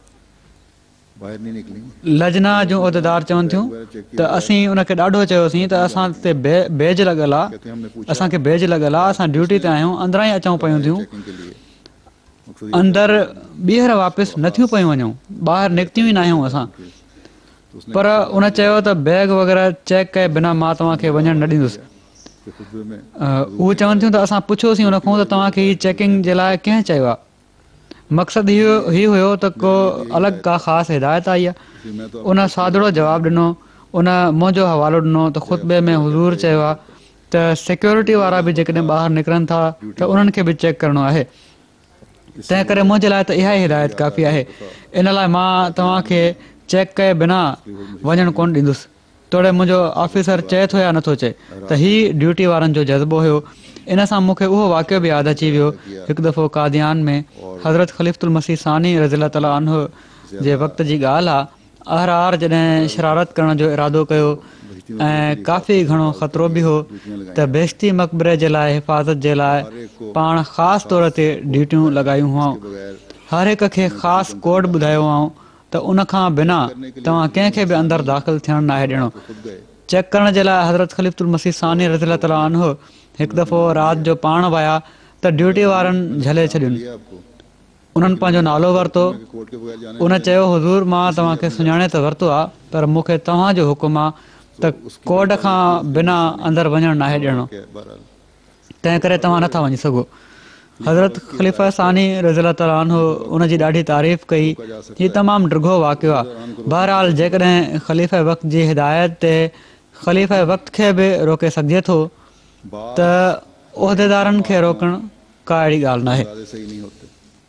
बाहर नहीं निकली।
लजना जूं उहदेदार चवनि थियूं त असीं उनखे ॾाढो चयोसीं त असां ते बे बैज लॻल आहे,
कहते हमने पूछा
असांखे बैज लॻल आहे, असां ड्यूटी ते आहियूं, अंदरां ई अचूं पियूं थियूं,
चेकिंग के लिए मकसद ये
अंदरि ॿीहर वापसि नथियूं पियूं वञूं, ॿाहिरि निकितियूं ई न आहियूं असां।
तो उसने
पर उन चयो त बैग वग़ैरह चेक कए बिना मां तव्हांखे वञणु न ॾींदुसि।
के खुतबे में
उहे चवनि थियूं त असां पुछियोसीं उन खां त तव्हांखे हीअ चेकिंग जे लाइ कंहिं चयो आहे। मक़सदु इहो हीउ हुयो त को अलॻि का ख़ासि हिदायत आई आहे।
मैं तो
उन सादड़ो जवाबु ॾिनो, उन मुंहिंजो हवालो ॾिनो त ख़ुतबे में हुज़ूर चयो आहे त सिक्योरिटी वारा बि जेकॾहिं ॿाहिरि निकिरनि था त उन्हनि खे बि चेक करिणो आहे। तंहिं करे मुंहिंजे लाइ त इहा ई हिदायत काफ़ी आहे। इन लाइ मां तव्हांखे चेक कए बिना वञणु कोन ॾींदुसि। तोड़े मुंहिंजो ऑफिसर चए थो या नथो चए त हीउ ड्यूटी वारनि जो जज़्बो हुयो। इन सां मूंखे उहो वाक़ियो बि यादि अची वियो। हिकु दफ़ो कादियान में हज़रत ख़लीफ़ुल मसीह सानी रज़ियल्लाहु ताला अन्हु जे वक़्त जी ॻाल्हि आहे। अहरार जॾहिं शरारत करण जो इरादो कयो ऐं काफ़ी घणो ख़तरो बि हो त बेश्ती मक़बरे जे लाइ हिफ़ाज़त जे लाइ पाण ख़ासि तौर ते ड्यूटियूं लॻायूं हुआ। हर हिक खे ख़ासि कोड ॿुधायो हुआ त उन खां बिना तव्हां कंहिंखे बि अंदरि दाख़िल थियणु नाहे ॾियणो। चेक करण जे लाइ हज़रत ख़लीफ़ुल मसीह सानी रज़ियल्लाहु ताला अन्हु हिकु दफ़ो राति जो पाण विया त ड्यूटी वारनि झले छॾियुनि। उन्हनि पंहिंजो नालो वरितो।
कोर्ट के बगैर जाने
उन चयो हुज़ूर मां तव्हांखे सुञाणे त वरितो आहे पर मूंखे तव्हांजो हुकुम आहे त कोड खां बिना अंदरि वञणु नाहे ॾियणो,
के बहरहाल
तंहिं करे तव्हां नथा वञी सघो। हज़रत ख़लीफ़ा सानी रज़ियल्लाहु ताला अन्हु उन जी ॾाढी तारीफ़ कई। हीउ तमामु ड्रिघो वाक़ियो आहे। बहरहाल जेकॾहिं ख़लीफ़ा वक़्त जी हिदायत ते ख़लीफ़ा वक़्त खे बि रोके सघिजे थो त उहिदेदारनि खे रोकणु का अहिड़ी ॻाल्हि न आहे।
अंदाज़े सही नहीं होते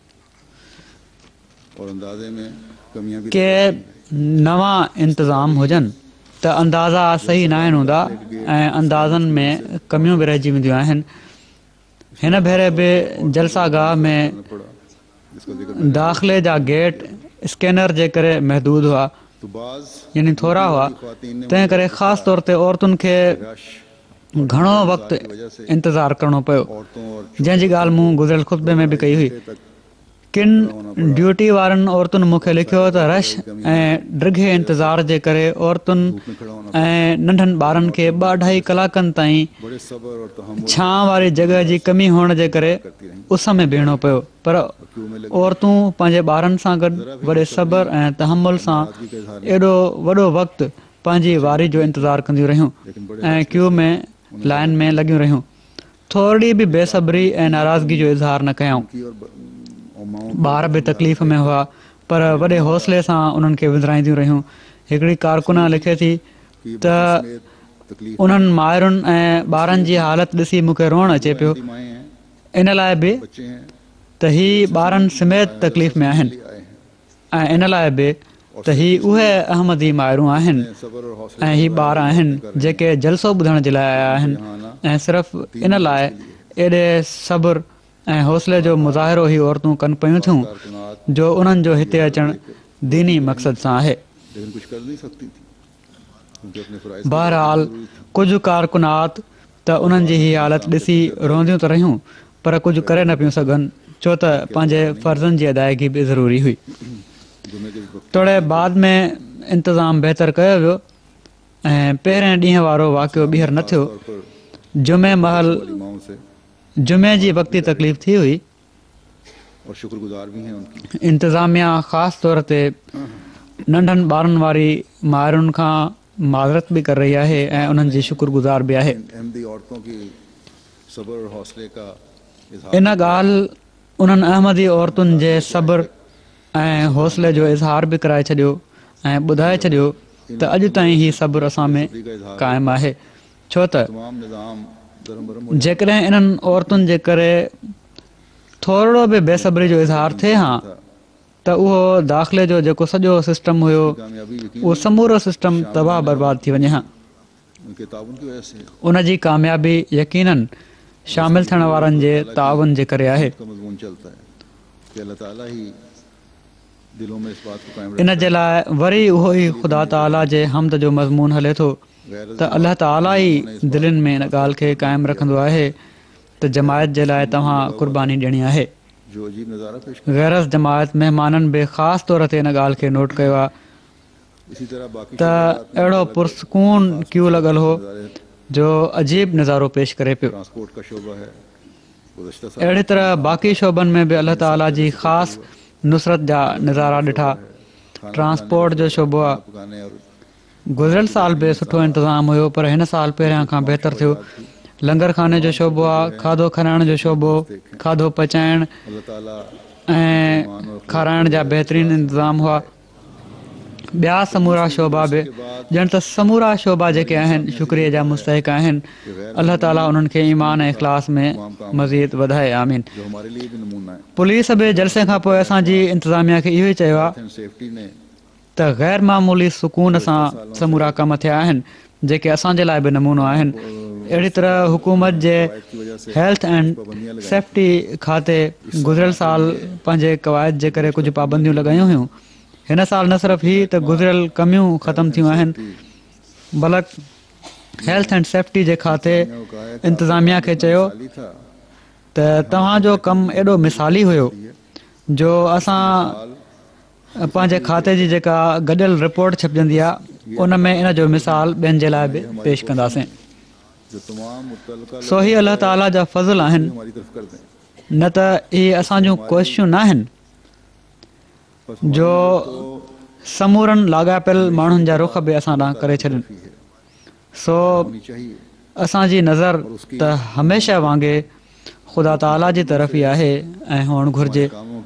और अंदाजे में कमियां भी
के नवां इंतज़ाम हुजनि त अंदाज़ा सही न आहिनि हूंदा ऐं अंदाज़नि में कमियूं बि रहिजी वेंदियूं आहिनि। हिन भेरे बि जलसागाह में
पड़ा जिसका जिक्र
दाख़िले जा गेट स्कैनर जे करे महदूद हुआ,
तो बाज
यानी थोरा हुआ। तंहिं करे ख़ासि तौर ते औरतुनि खे
रश
घणो वक़्तु इंतज़ारु करणो पियो,
औरतों और
जंहिंजी ॻाल्हि मूं गुज़िरियल ख़ुतबे में बि कई हुई। किन ड्यूटी वारनि औरतुनि मूंखे लिखियो त रश ऐं ड्रिघे इंतज़ार जे करे औरतुनि ऐं नंढनि ॿारनि खे ॿ अढाई कलाकनि ताईं
बड़े सब्र और तहम्मुल
छांव वारी जॻह जी कमी हुअण जे करे उस में बीहणो पियो। पर औरतूं पंहिंजे ॿारनि सां गॾु वॾे सब्र ऐं तहमुल सां एॾो वॾो वक़्तु पंहिंजी वारी जो इंतज़ारु कंदियूं रहियूं ऐं क्यू में लाइन में लॻियूं रहियूं। थोरी बि बेसब्री ऐं नाराज़गी जो इज़हार न कयऊं।
की और ब- और माओ
ॿार बि तकलीफ़ में हुआ पर वॾे हौसले सां उन्हनि खे विंदराईंदियूं रहियूं। हिकिड़ी कारकुना लिखे थी
की
त
में तकलीफ
उन्हनि माइरुनि ऐं ॿारनि जी हालति ॾिसी मूंखे रोअणु अचे पियो।
माएँ हैं,
इन लाइ बि
बच्चे हैं,
त ही ॿारनि समेत तकलीफ़ में आहिनि
लिए आए हैं
ऐं इन लाइ बि त ही उहे अहमदी माहिरूं आहिनि ऐं ही ॿार आहिनि जेके जलसो ॿुधण जे लाइ आया आहिनि ऐं सिर्फ़ु इन लाइ एॾे सब्र ऐं हौसले जो मुज़ाहिरो ही औरतूं कनि पियूं थियूं जो उन्हनि जो हिते अचणु दीनी मक़सद सां आहे। बहरहाल कुझु कारकुनात त उन्हनि जी हीअ हालत ॾिसी रोंदियूं त रहियूं पर कुझु करे न पियूं सघनि छो त पंहिंजे फ़र्ज़नि जी अदायगी बि ज़रूरी हुई। तोड़े बाद में इंतज़ाम बहितर कयो वियो ऐं पहिरें ॾींहं वारो वाक़ियो ॿीहर न थियो। जुमे महल जुमे जी वक़्ती तकलीफ़ थी हुई। इंतिज़ामिया ख़ासि तौर ते नंढनि ॿारनि वारी माहिरुनि खां माज़रत बि करे रही आहे ऐं उन्हनि जी शुक्रगुज़ार बि आहे। इन ॻाल्हि उन्हनि अहमदी औरतुनि जे सब्र ऐं हौसले जो इज़हार बि कराए छॾियो ऐं ॿुधाए छॾियो त अॼु ताईं ही सब्र असां में क़ाइमु आहे छो त जेकॾहिं इन्हनि औरतुनि जे करे थोरो बि बेसब्री जो इज़हार थिए हा त उहो दाख़िले जो जेको सॼो सिस्टम हुयो उहो समूरो सिस्टम तबाह बर्बाद थी वञे हा। उन जी कामयाबी यकीनन शामिल थियण वारनि जे ताउन जे करे आहे। इन जे लाइ वरी उहो ई ख़ुदा ताला जे हमद जो मज़मून हले थो त अलाह ताला ई दिलनि में इन ॻाल्हि खे क़ाइमु रखंदो आहे त जमायत जे लाइ तव्हां क़ुर्बानी ॾियणी आहे। गैरस जमायत महिमाननि बि ख़ासि तौर ते इन ॻाल्हि खे नोट कयो आहे त अहिड़ो पुरसकून क्यू लॻल हो जो अजीब नज़ारो पेश करे पियो। अहिड़ी तरह बाक़ी शोबनि में बि अलाह ताला जी ख़ासि नुसरत जा नज़ारा ॾिठा। ट्रांसपोर्ट जो शोबो आहे। गुज़िरियल साल बि सुठो इंतज़ाम हुयो पर हिन साल पहिरियां खां बहितर थियो। लंगर खाने जो शोबो आहे। खाधो खाराइण जो शोबो, खाधो पचाइण ऐं खाराइण जा बहितरीनु इंतज़ाम हुआ। ॿिया समूरा शोबा बि ॼण त समूरा शोबा जेके आहिनि शुक्रिया जा मुस्तहिक़ आहिनि। अलाह ताला उन्हनि खे ईमान ऐं इख़लास में मज़ीद वधाए आमीन। पुलिस बि जलसे खां पोइ असांजी इंतिज़ामिया खे इहो ई चयो आहे त ग़ैर मामूली सुकून सां समूरा कम थिया आहिनि जेके असांजे लाइ बि नमूनो आहिनि। अहिड़ी तरह हुकूमत जे हेल्थ एंड सेफ्टी खाते गुज़िरियल साल पंहिंजे क़वाइद जे करे कुझु पाबंदियूं लॻायूं हुयूं। हिन साल न सिर्फ़ु ही त गुज़िरियल कमियूं ख़तमु थियूं आहिनि बल्कि हेल्थ एंड सेफ्टी जे खाते इंतिज़ामिया खे चयो त तव्हांजो कमु एॾो मिसाली हुयो जो असां पंहिंजे खाते जी जेका गॾियल रिपोर्ट छपजंदी आहे उन में इन जो मिसाल ॿियनि जे लाइ बि पेश कंदासीं। सो ही अलाह ताला जा फज़ल आहिनि न त इहे असां जूं कोशिशूं न आहिनि जो समूरनि लाॻापियल माण्हुनि जा रुख बि असां ॾांहुं करे छॾनि। सो असांजी नज़र त हमेशह वांगुरु ख़ुदा ताला जी तरफ़ ई आहे ऐं हुअणु घुरिजे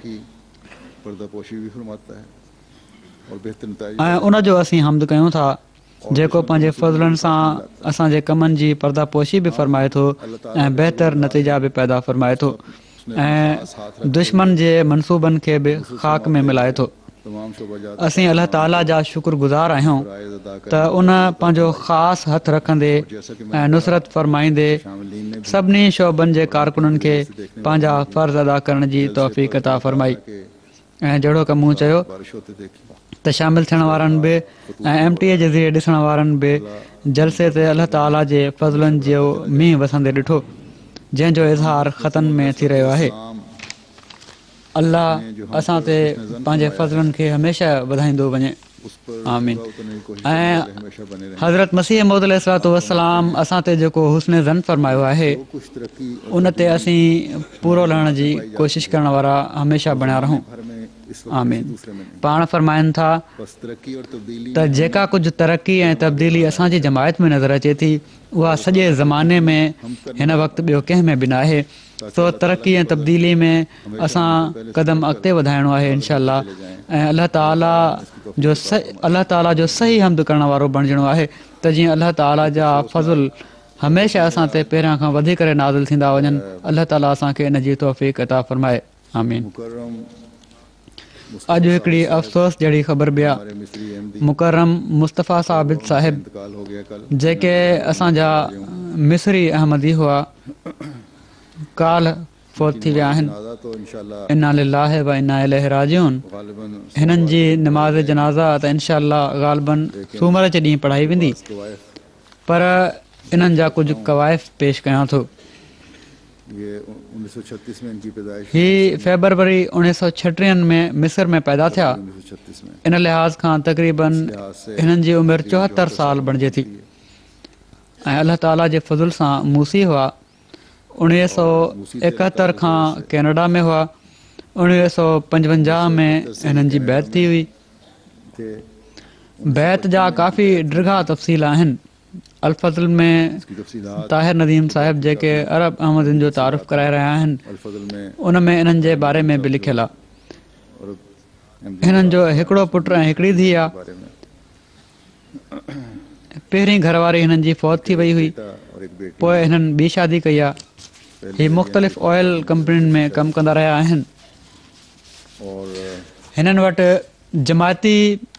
ऐं उनजो असीं हमद कयूं था जेको पंहिंजे फज़लनि सां असांजे कमनि जी पर्दापोशी बि फ़रमाए थो ऐं बहितर नतीजा बि पैदा फ़रमाए थो ऐं दुश्मन जे मनसूबनि खे बि ख़ाक में मिलाए थो। असीं अलाह ताला जा शुक्रगुज़ार आहियूं त उन पंहिंजो ख़ासि हथु रखंदे ऐं नुसरत फ़रमाईंदे सभिनी शोबनि जे कारकुननि खे पंहिंजा फ़र्ज़ अदा करण जी तौफ़ीक़ अता फ़रमाई। ऐं जहिड़ो की मूं चयो त शामिल थियण वारनि बि ऐं एम टी ए जे ज़रिए ॾिसण वारनि बि जलसे ते अलाह ताला जे फज़लनि जो मींहुं वसंदे ॾिठो जंहिंजो इज़हार ख़तनि में थी रहियो आहे। अल्लाह असां ते पंहिंजे फज़लनि खे हमेशह वधाईंदो वञे आमीन। ऐं हज़रत मसीह मौद अलैहिस्सलातु वस्सलाम असां ते जेको हुस्न ज़न फ़रमायो आहे उन ते असीं पूरो लहण जी कोशिशि करण वारा हमेशह बणिया रहूं आमीन। पाण फ़रमाइनि था त जेका कुझु तरक़ी ऐं तब्दीली असांजी जमायत में नज़र अचे थी उहा सॼे ज़माने में हिन वक़्तु ॿियो कंहिं में बि न आहे। सो तरक़ी ऐं तब्दीली में असां क़दम अॻिते वधाइणो आहे इनशा अल्लाह ऐं अलाह ताला जो सही अलाह ताला जो सही हमद करण वारो बणिजणो आहे त जीअं अलाह ताला जा फज़ुल हमेशह असां ते पहिरियां खां वधी करे नाज़िल थींदा वञनि। अलाह ताला असांखे इन जी तौफ़ीक़ अता फ़रमाए आमीन। अॼु हिकिड़ी अफ़सोस जहिड़ी ख़बर बि आहे, मुकरम मुस्तफ़ा साबित साहिब जेके असांजा मिस्री अहमदी हुआ काल फ़ौत थी विया आहिनि। इन्ना लिल्लाहि व इन्ना इलैहि राजिऊन। हिननि जी नमाज़ जनाज़ा त इनशा अल्लाह ग़ालिबन सूमर जे ॾींहुं पढ़ाई वेंदी, पर इन्हनि जा कुझु कवाइफ़ पेश कयां थो। ही फेबरवरी उणिवीह सौ छटीह में मिस्र में पैदा थिया। इन लिहाज़ खां तक़रीबन हिननि जी उमिरि चोहतरि साल बणिजे थी ऐं अलाह ताला जे फज़ुल सां मूसी हुआ। उणिवीह सौ एकहतरि खां कैनेडा में हुआ। उणिवीह सौ पंजवंजाह में हिननि जी बैत थी हुई। बैत जा काफ़ी ड्रिघा तफ़सील आहिनि। अल-फज़ल में ताहिर नदीम साहिब जेके अरब अहमदिन जो तारुफ़ कराए रहिया आहिनि, उन में इन्हनि जे बारे में बि लिखियलु आहे। हिननि जो हिकिड़ो पुटु ऐं हिकिड़ी धीउ आहे। पहिरीं घरवारी हिननि जी फ़ौत थी वई हुई, पोइ हिननि ॿी शादी कई आहे। ही मुख़्तलिफ़ ऑयल कंपनियुनि में कमु कंदा रहिया आहिनि। हिननि वटि जमायती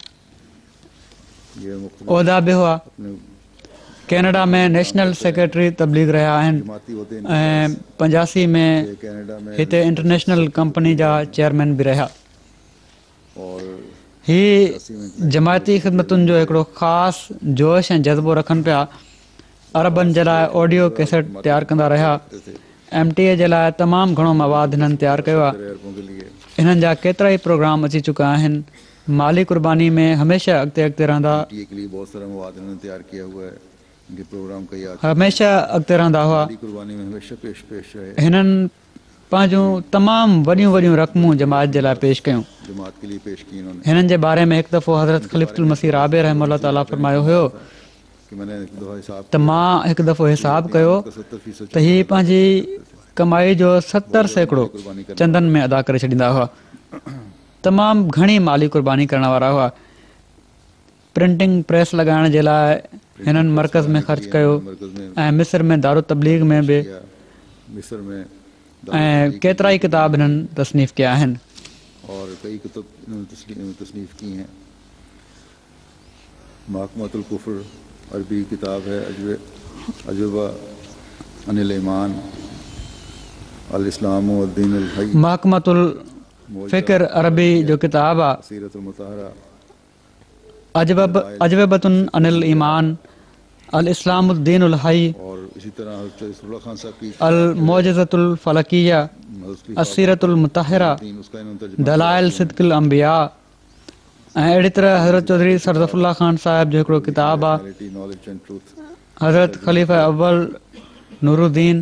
उहिदा बि हुआ। कैनेडा में नेशनल सेक्रेटरी तबलीग रहिया आहिनि ऐं पंजासी में हिते इंटरनेशनल कंपनी जा चेयरमैन बि रहिया। ही जमायती ख़िदमतुनि जो हिकिड़ो ख़ासि जोश ऐं जज़्बो रखनि पिया। अरबनि जे लाइ ऑडियो कैसेट तयारु कंदा रहिया। एम टी ए जे लाइ तमामु घणो मवादु हिननि तयारु कयो आहे। हिननि जा केतिरा ई प्रोग्राम अची चुका आहिनि। माली कुर्बानी में हमेशह अॻिते अॻिते रहंदा हमेशह अॻिते रहंदा हुआ। हिननि पंहिंजूं तमामु वॾियूं वॾियूं रक़मूं जमात जे लाइ पेश कयूं। हिननि जे बारे में हिकु दफ़ो हज़रत ख़लीफ़ुल मसीह राबे रहमतुल्लाह ताला फरमायो हुयो त मां हिकु दफ़ो हिसाबु कयो त हीअ पंहिंजी कमाई जो सतरि सैकड़ो चंदनि में अदा करे छॾींदा हुआ। तमामु घणी माली कुर्बानी करण वारा हुआ। प्रिंटिंग प्रेस लॻाइण जे लाइ हिननि मर्कज़ में ख़र्चु कयो ऐं मिस्र में दारू तबलीग में बि ऐं केतिरा ई किताब हिननि तसनीफ़ कया आहिनि।
अरबी किताब है अजूबा अनिल ईमान अल इस्लाम व दीन अल हई।
महकमतुल फ़िक्र अरबी जो किताब आहे।
सीरतुल मुताहरा
अजब अजबतुन अनिल ईमान अल इस्लाम दीन अल हई
और इसी तरह रसूलुल्लाह खान साहब की
अल मौजज़तुल फलकिया असीरतुल मुताहरा दलाइल सिद्क़ुल अंबिया ऐं अहिड़ी तरह हज़रत चौधरी सरज़फुल्ला ख़ान साहिब जो हिकिड़ो किताबु आहे हज़रत ख़लीफ़ा अव्वल नूरुद्दीन।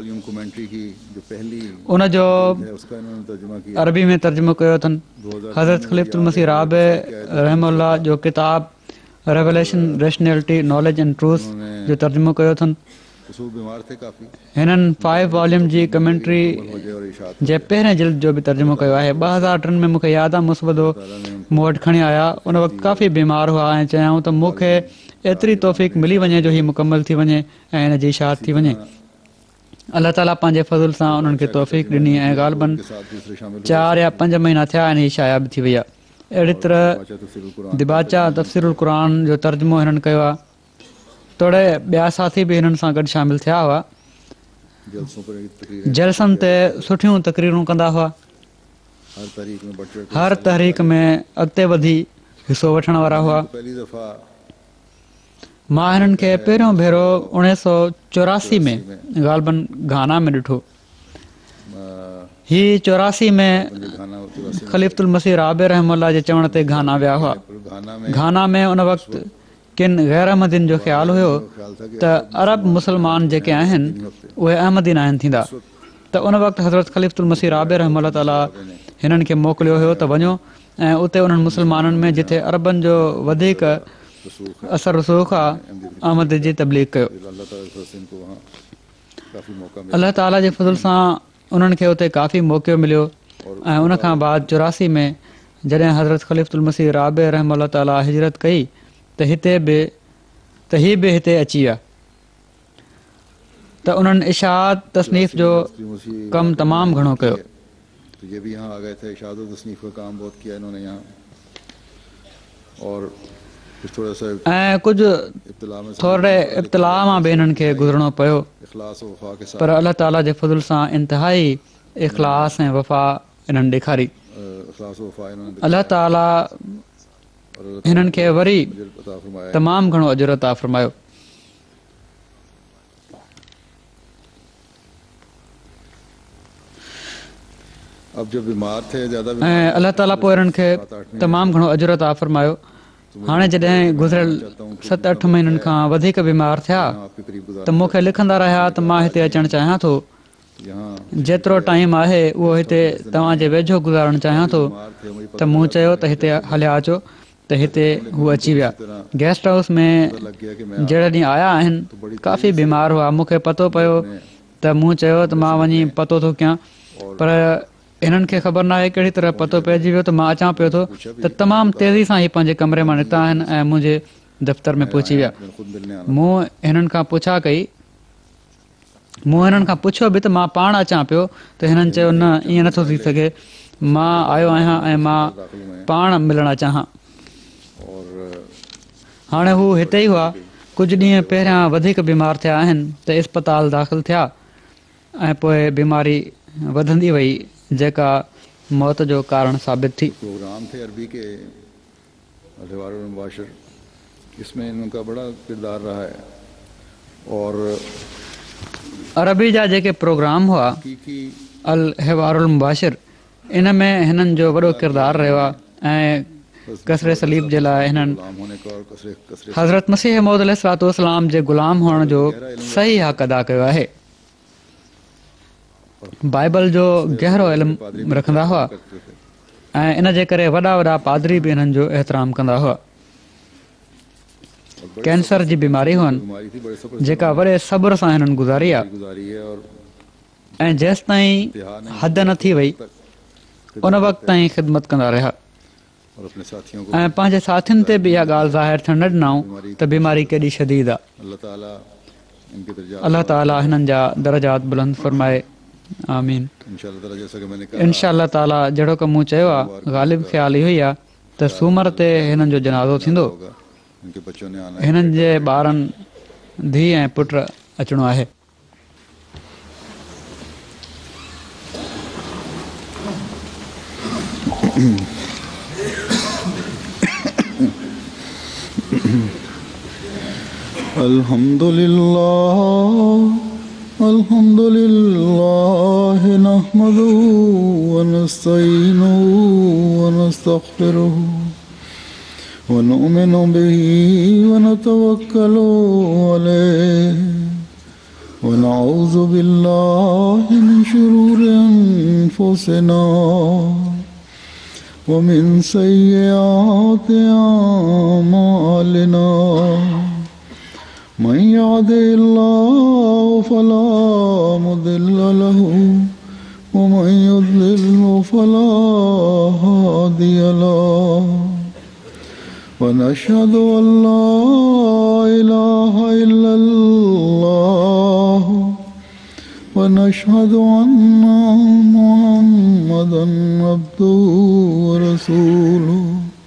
उनजो अरबी में तर्जुमो कयो अथनि। हज़रत ख़लीफ़ुल मसीह राबे रहमतुल्लाह जो किताब revelation rationality knowledge and truth जो तर्जुमो कयो अथनि। हिननि फाइव वॉल्यूम जी कमेंट्री जे पहिरें जिल्द जो बि तर्जुमो कयो आहे। ॿ हज़ार टिनि में मूंखे यादि आहे मुस्बदो मूं वटि खणी आया। उन वक़्तु काफ़ी बीमार हुआ ऐं चयाऊं त मूंखे एतिरी तौफ़ीक़ मिली वञे जो हीअ मुकमल थी वञे ऐं हिन जी इशाअत थी वञे। अलाह ताला पंहिंजे फज़ुल सां उन्हनि खे तौफ़ीक़ ॾिनी ऐं ग़ालिबन चारि या पंज महीना थिया आहिनि हीअ शाया बि थी वई आहे। अहिड़ी तरह दिबाचा तफ़सीरुल क़ुरान जो तर्जुमो हिननि कयो आहे। तोड़े ॿिया साथी बि हिननि सां गॾु शामिलु थिया हुआ। जलसनि ते सुठियूं तक़रीरूं कंदा हुआ। हर तहरीक में अॻिते वधी हिसो वठण वारा हुआ। मां हिननि खे पहिरियों भेरो उणिवीह सौ चौरासी में ग़ालिबन घाना में ॾिठो। ही चौरासी में ख़लीफ़ुल मसीह राबे रहमतुल्लाह जे चवण ते घाना विया हुआ। घाना में उन वक़्तु किन गैर अहमदीन जो ख़्यालु हुयो त अरब मुस्लमान जेके आहिनि उहे अहमदी न आहिनि थींदा। त उन वक़्तु हज़रत ख़लीफ़ुल मसीह राबे रहमतुल्लाह ताला हिननि खे मोकिलियो हुयो त वञो ऐं उते उन्हनि मुस्लमाननि में जिथे अरबनि जो वधीक असर रसूख़ आहे अहमद जी तबलीग कयो। अलाह ताला जे फज़ल सां उन्हनि खे उते काफ़ी मौक़ो मिलियो ऐं उनखां बाद चौरासी में जॾहिं हज़रत ख़लीफ़ुल मसीह राबे रहमतुल्लाह ताला हिजरत कई त हिते बि त हीअ बि हिते अची विया। त उन्हनि इशाअत तसनीफ़ जो कमु तमामु घणो कयो।
तो ये भी यहाँ आ गए थे। इशाद और तसनीफ का काम बहुत किया इन्होंने यहाँ, और कुछ थोड़ा सा
ऐं कुझु
इब्तिला में
थोरे इब्तिला मां बि हिननि खे गुज़रणो पियो,
इखलास और वफ़ा के साथ
पर अलाह ताला जे फज़ल सां इंतिहाई इख़लास ऐं वफ़ा इन्हनि ॾेखारी।
इखलास और वफ़ा इन्होंने
अलाह ताला हिननि खे वरी
अता फरमाया।
तमामु घणो अजुर अता फ़रमायो।
अब जब बीमार थे ज़्यादा
ऐं अलाह ताला पोइ हिननि खे तमामु घणो अजुर अता फ़रमायो। हाणे जॾहिं गुज़िरियल सत अठ महीननि खां वधीक बीमार थिया
आपके करीब गुजार
त मूंखे लिखंदा रहिया त मां हिते अचणु चाहियां थो,
यहाँ
जेतिरो टाइम आहे उहो हिते तव्हांजे वेझो गुज़ारणु चाहियां थो। त मूं चयो त हिते हलिया अचो, त हिते हू अची विया। गेस्ट हाउस में
लग गया कि मैं
जहिड़े ॾींहुं आया आहिनि काफ़ी बीमार हुआ। मूंखे पतो पियो त मूं चयो त मां वञी पतो थो कयां, पर हिननि खे ख़बर न आहे कहिड़ी तरह पतो पइजी वियो त मां अचां पियो थो त तमामु तेज़ी सां ई पंहिंजे कमरे मां निकिता आहिनि ऐं मुंहिंजे दफ़्तर में पहुची विया।
खुद मिलने आना
मूं हिननि खां पुछा कई, मूं हिननि खां पुछियो बि त मां पाण अचां पियो, त हिननि चयो न, ईअं नथो थी सघे, मां आयो आहियां ऐं मां पाण मिलणु चाहियां।
और
हाणे हू हिते ई हुआ। कुझु ॾींहं पहिरियां वधीक बीमार थिया आहिनि त इस्पताल दाख़िल थिया ऐं पोइ बीमारी वधंदी वई, जेका मौत जो कारण साबित थी।
प्रोग्राम थे अरबी के अलवार मुबाशर, इसमें इनका बड़ा किरदार रहा है। और
अरबी जा जेके प्रोग्राम हुआ
हकीकी
अल हिवारुल मुबाशिर, इन में हिननि जो वॾो किरदारु रहियो आहे ऐं कसरे सलीब जे लाइ हिननि
गुलाम होने का और कसरे कसरे
हज़रत मसीह मौद अलैहिस्सलाम जे ग़ुलाम हुअण जो सही हक़ अदा कयो आहे। बाइबल जो गहरो इल्मु रखंदा हुआ ऐं इन जे करे वॾा वॾा पादरी बि हिननि जो एतिराम कंदा हुआ। कैंसर जी बीमारी हुअनि
बीमारी थी, बड़े सब्र
जेका वॾे सब्र सां हिननि गुज़ारी आहे,
गुजारी है। और
ऐं जेसि ताईं हद न थी वई उन वक़्त ताईं ख़िदमत कंदा रहिया
और अपने साथियों को
ऐं पंहिंजे साथियुनि ते बि इहा ॻाल्हि ज़ाहिर थियण न ॾिनऊं त बीमारी केॾी शदीद आहे।
अल्लाह ताला इनके दर्जा
अलाह ताला हिननि जा दर्जात बुलंद फ़रमाए। आमीन।
इंशाअल्लाह ताला जैसा कि मैंने कहा
इनशा अल्लाह ताला जहिड़ो की मूं चयो आहे, ग़ालिब ख़्याल इहो ई आहे त सूमर ते हिननि जो जनाज़ो थींदो।
होगा, इनके बच्चों ने आना है।
हिननि जे ॿारनि धीउ ऐं पुटु अचिणो आहे।
अल्हम्दुलिल्लाह अल्हम्दुलिल्लाह नहमदुहु व नस्तईनुहु व नस्तगफिरुहु व नु'मिनु बिही व नतवक्कलु अलैहि व नऊज़ु बिल्लाहि मिन शुरूरि अनफुसिना व मिन सय्यिआति अअमालिना। मन यहदिहिल्लाहु फला मुदिल्ल लहु व मन युद्लिल्हु फला हादिय लहु। व नशहदु अन ला इलाहा इल्लल्लाह व नशहदु अन्ना मुहम्मदन अब्दुहु व रसूलुहु।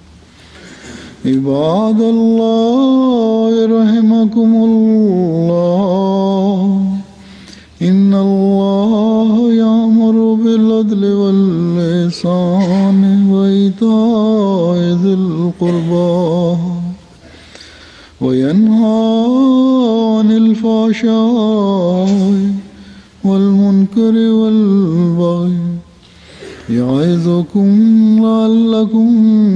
इबादल्लाह रहमकुमुल्लाह इन्नल्लाह यामुरु बिल अदलि वल इहसानि व ईताइ ज़िल क़ुर्बा व यन्हा अनिल फ़हशाइ वल मुनकरि वल बग़य यइज़ुकुम लअल्लकुम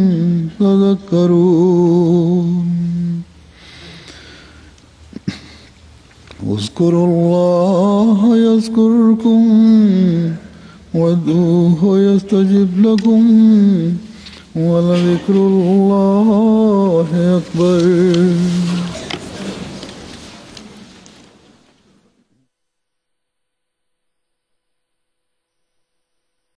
तज़क्करून। उज़्कुरुल्लाह यज़्कुरुकुम वद्ऊहु यस्तजिब लकुम व लज़िक्रुल्लाहि अकबर।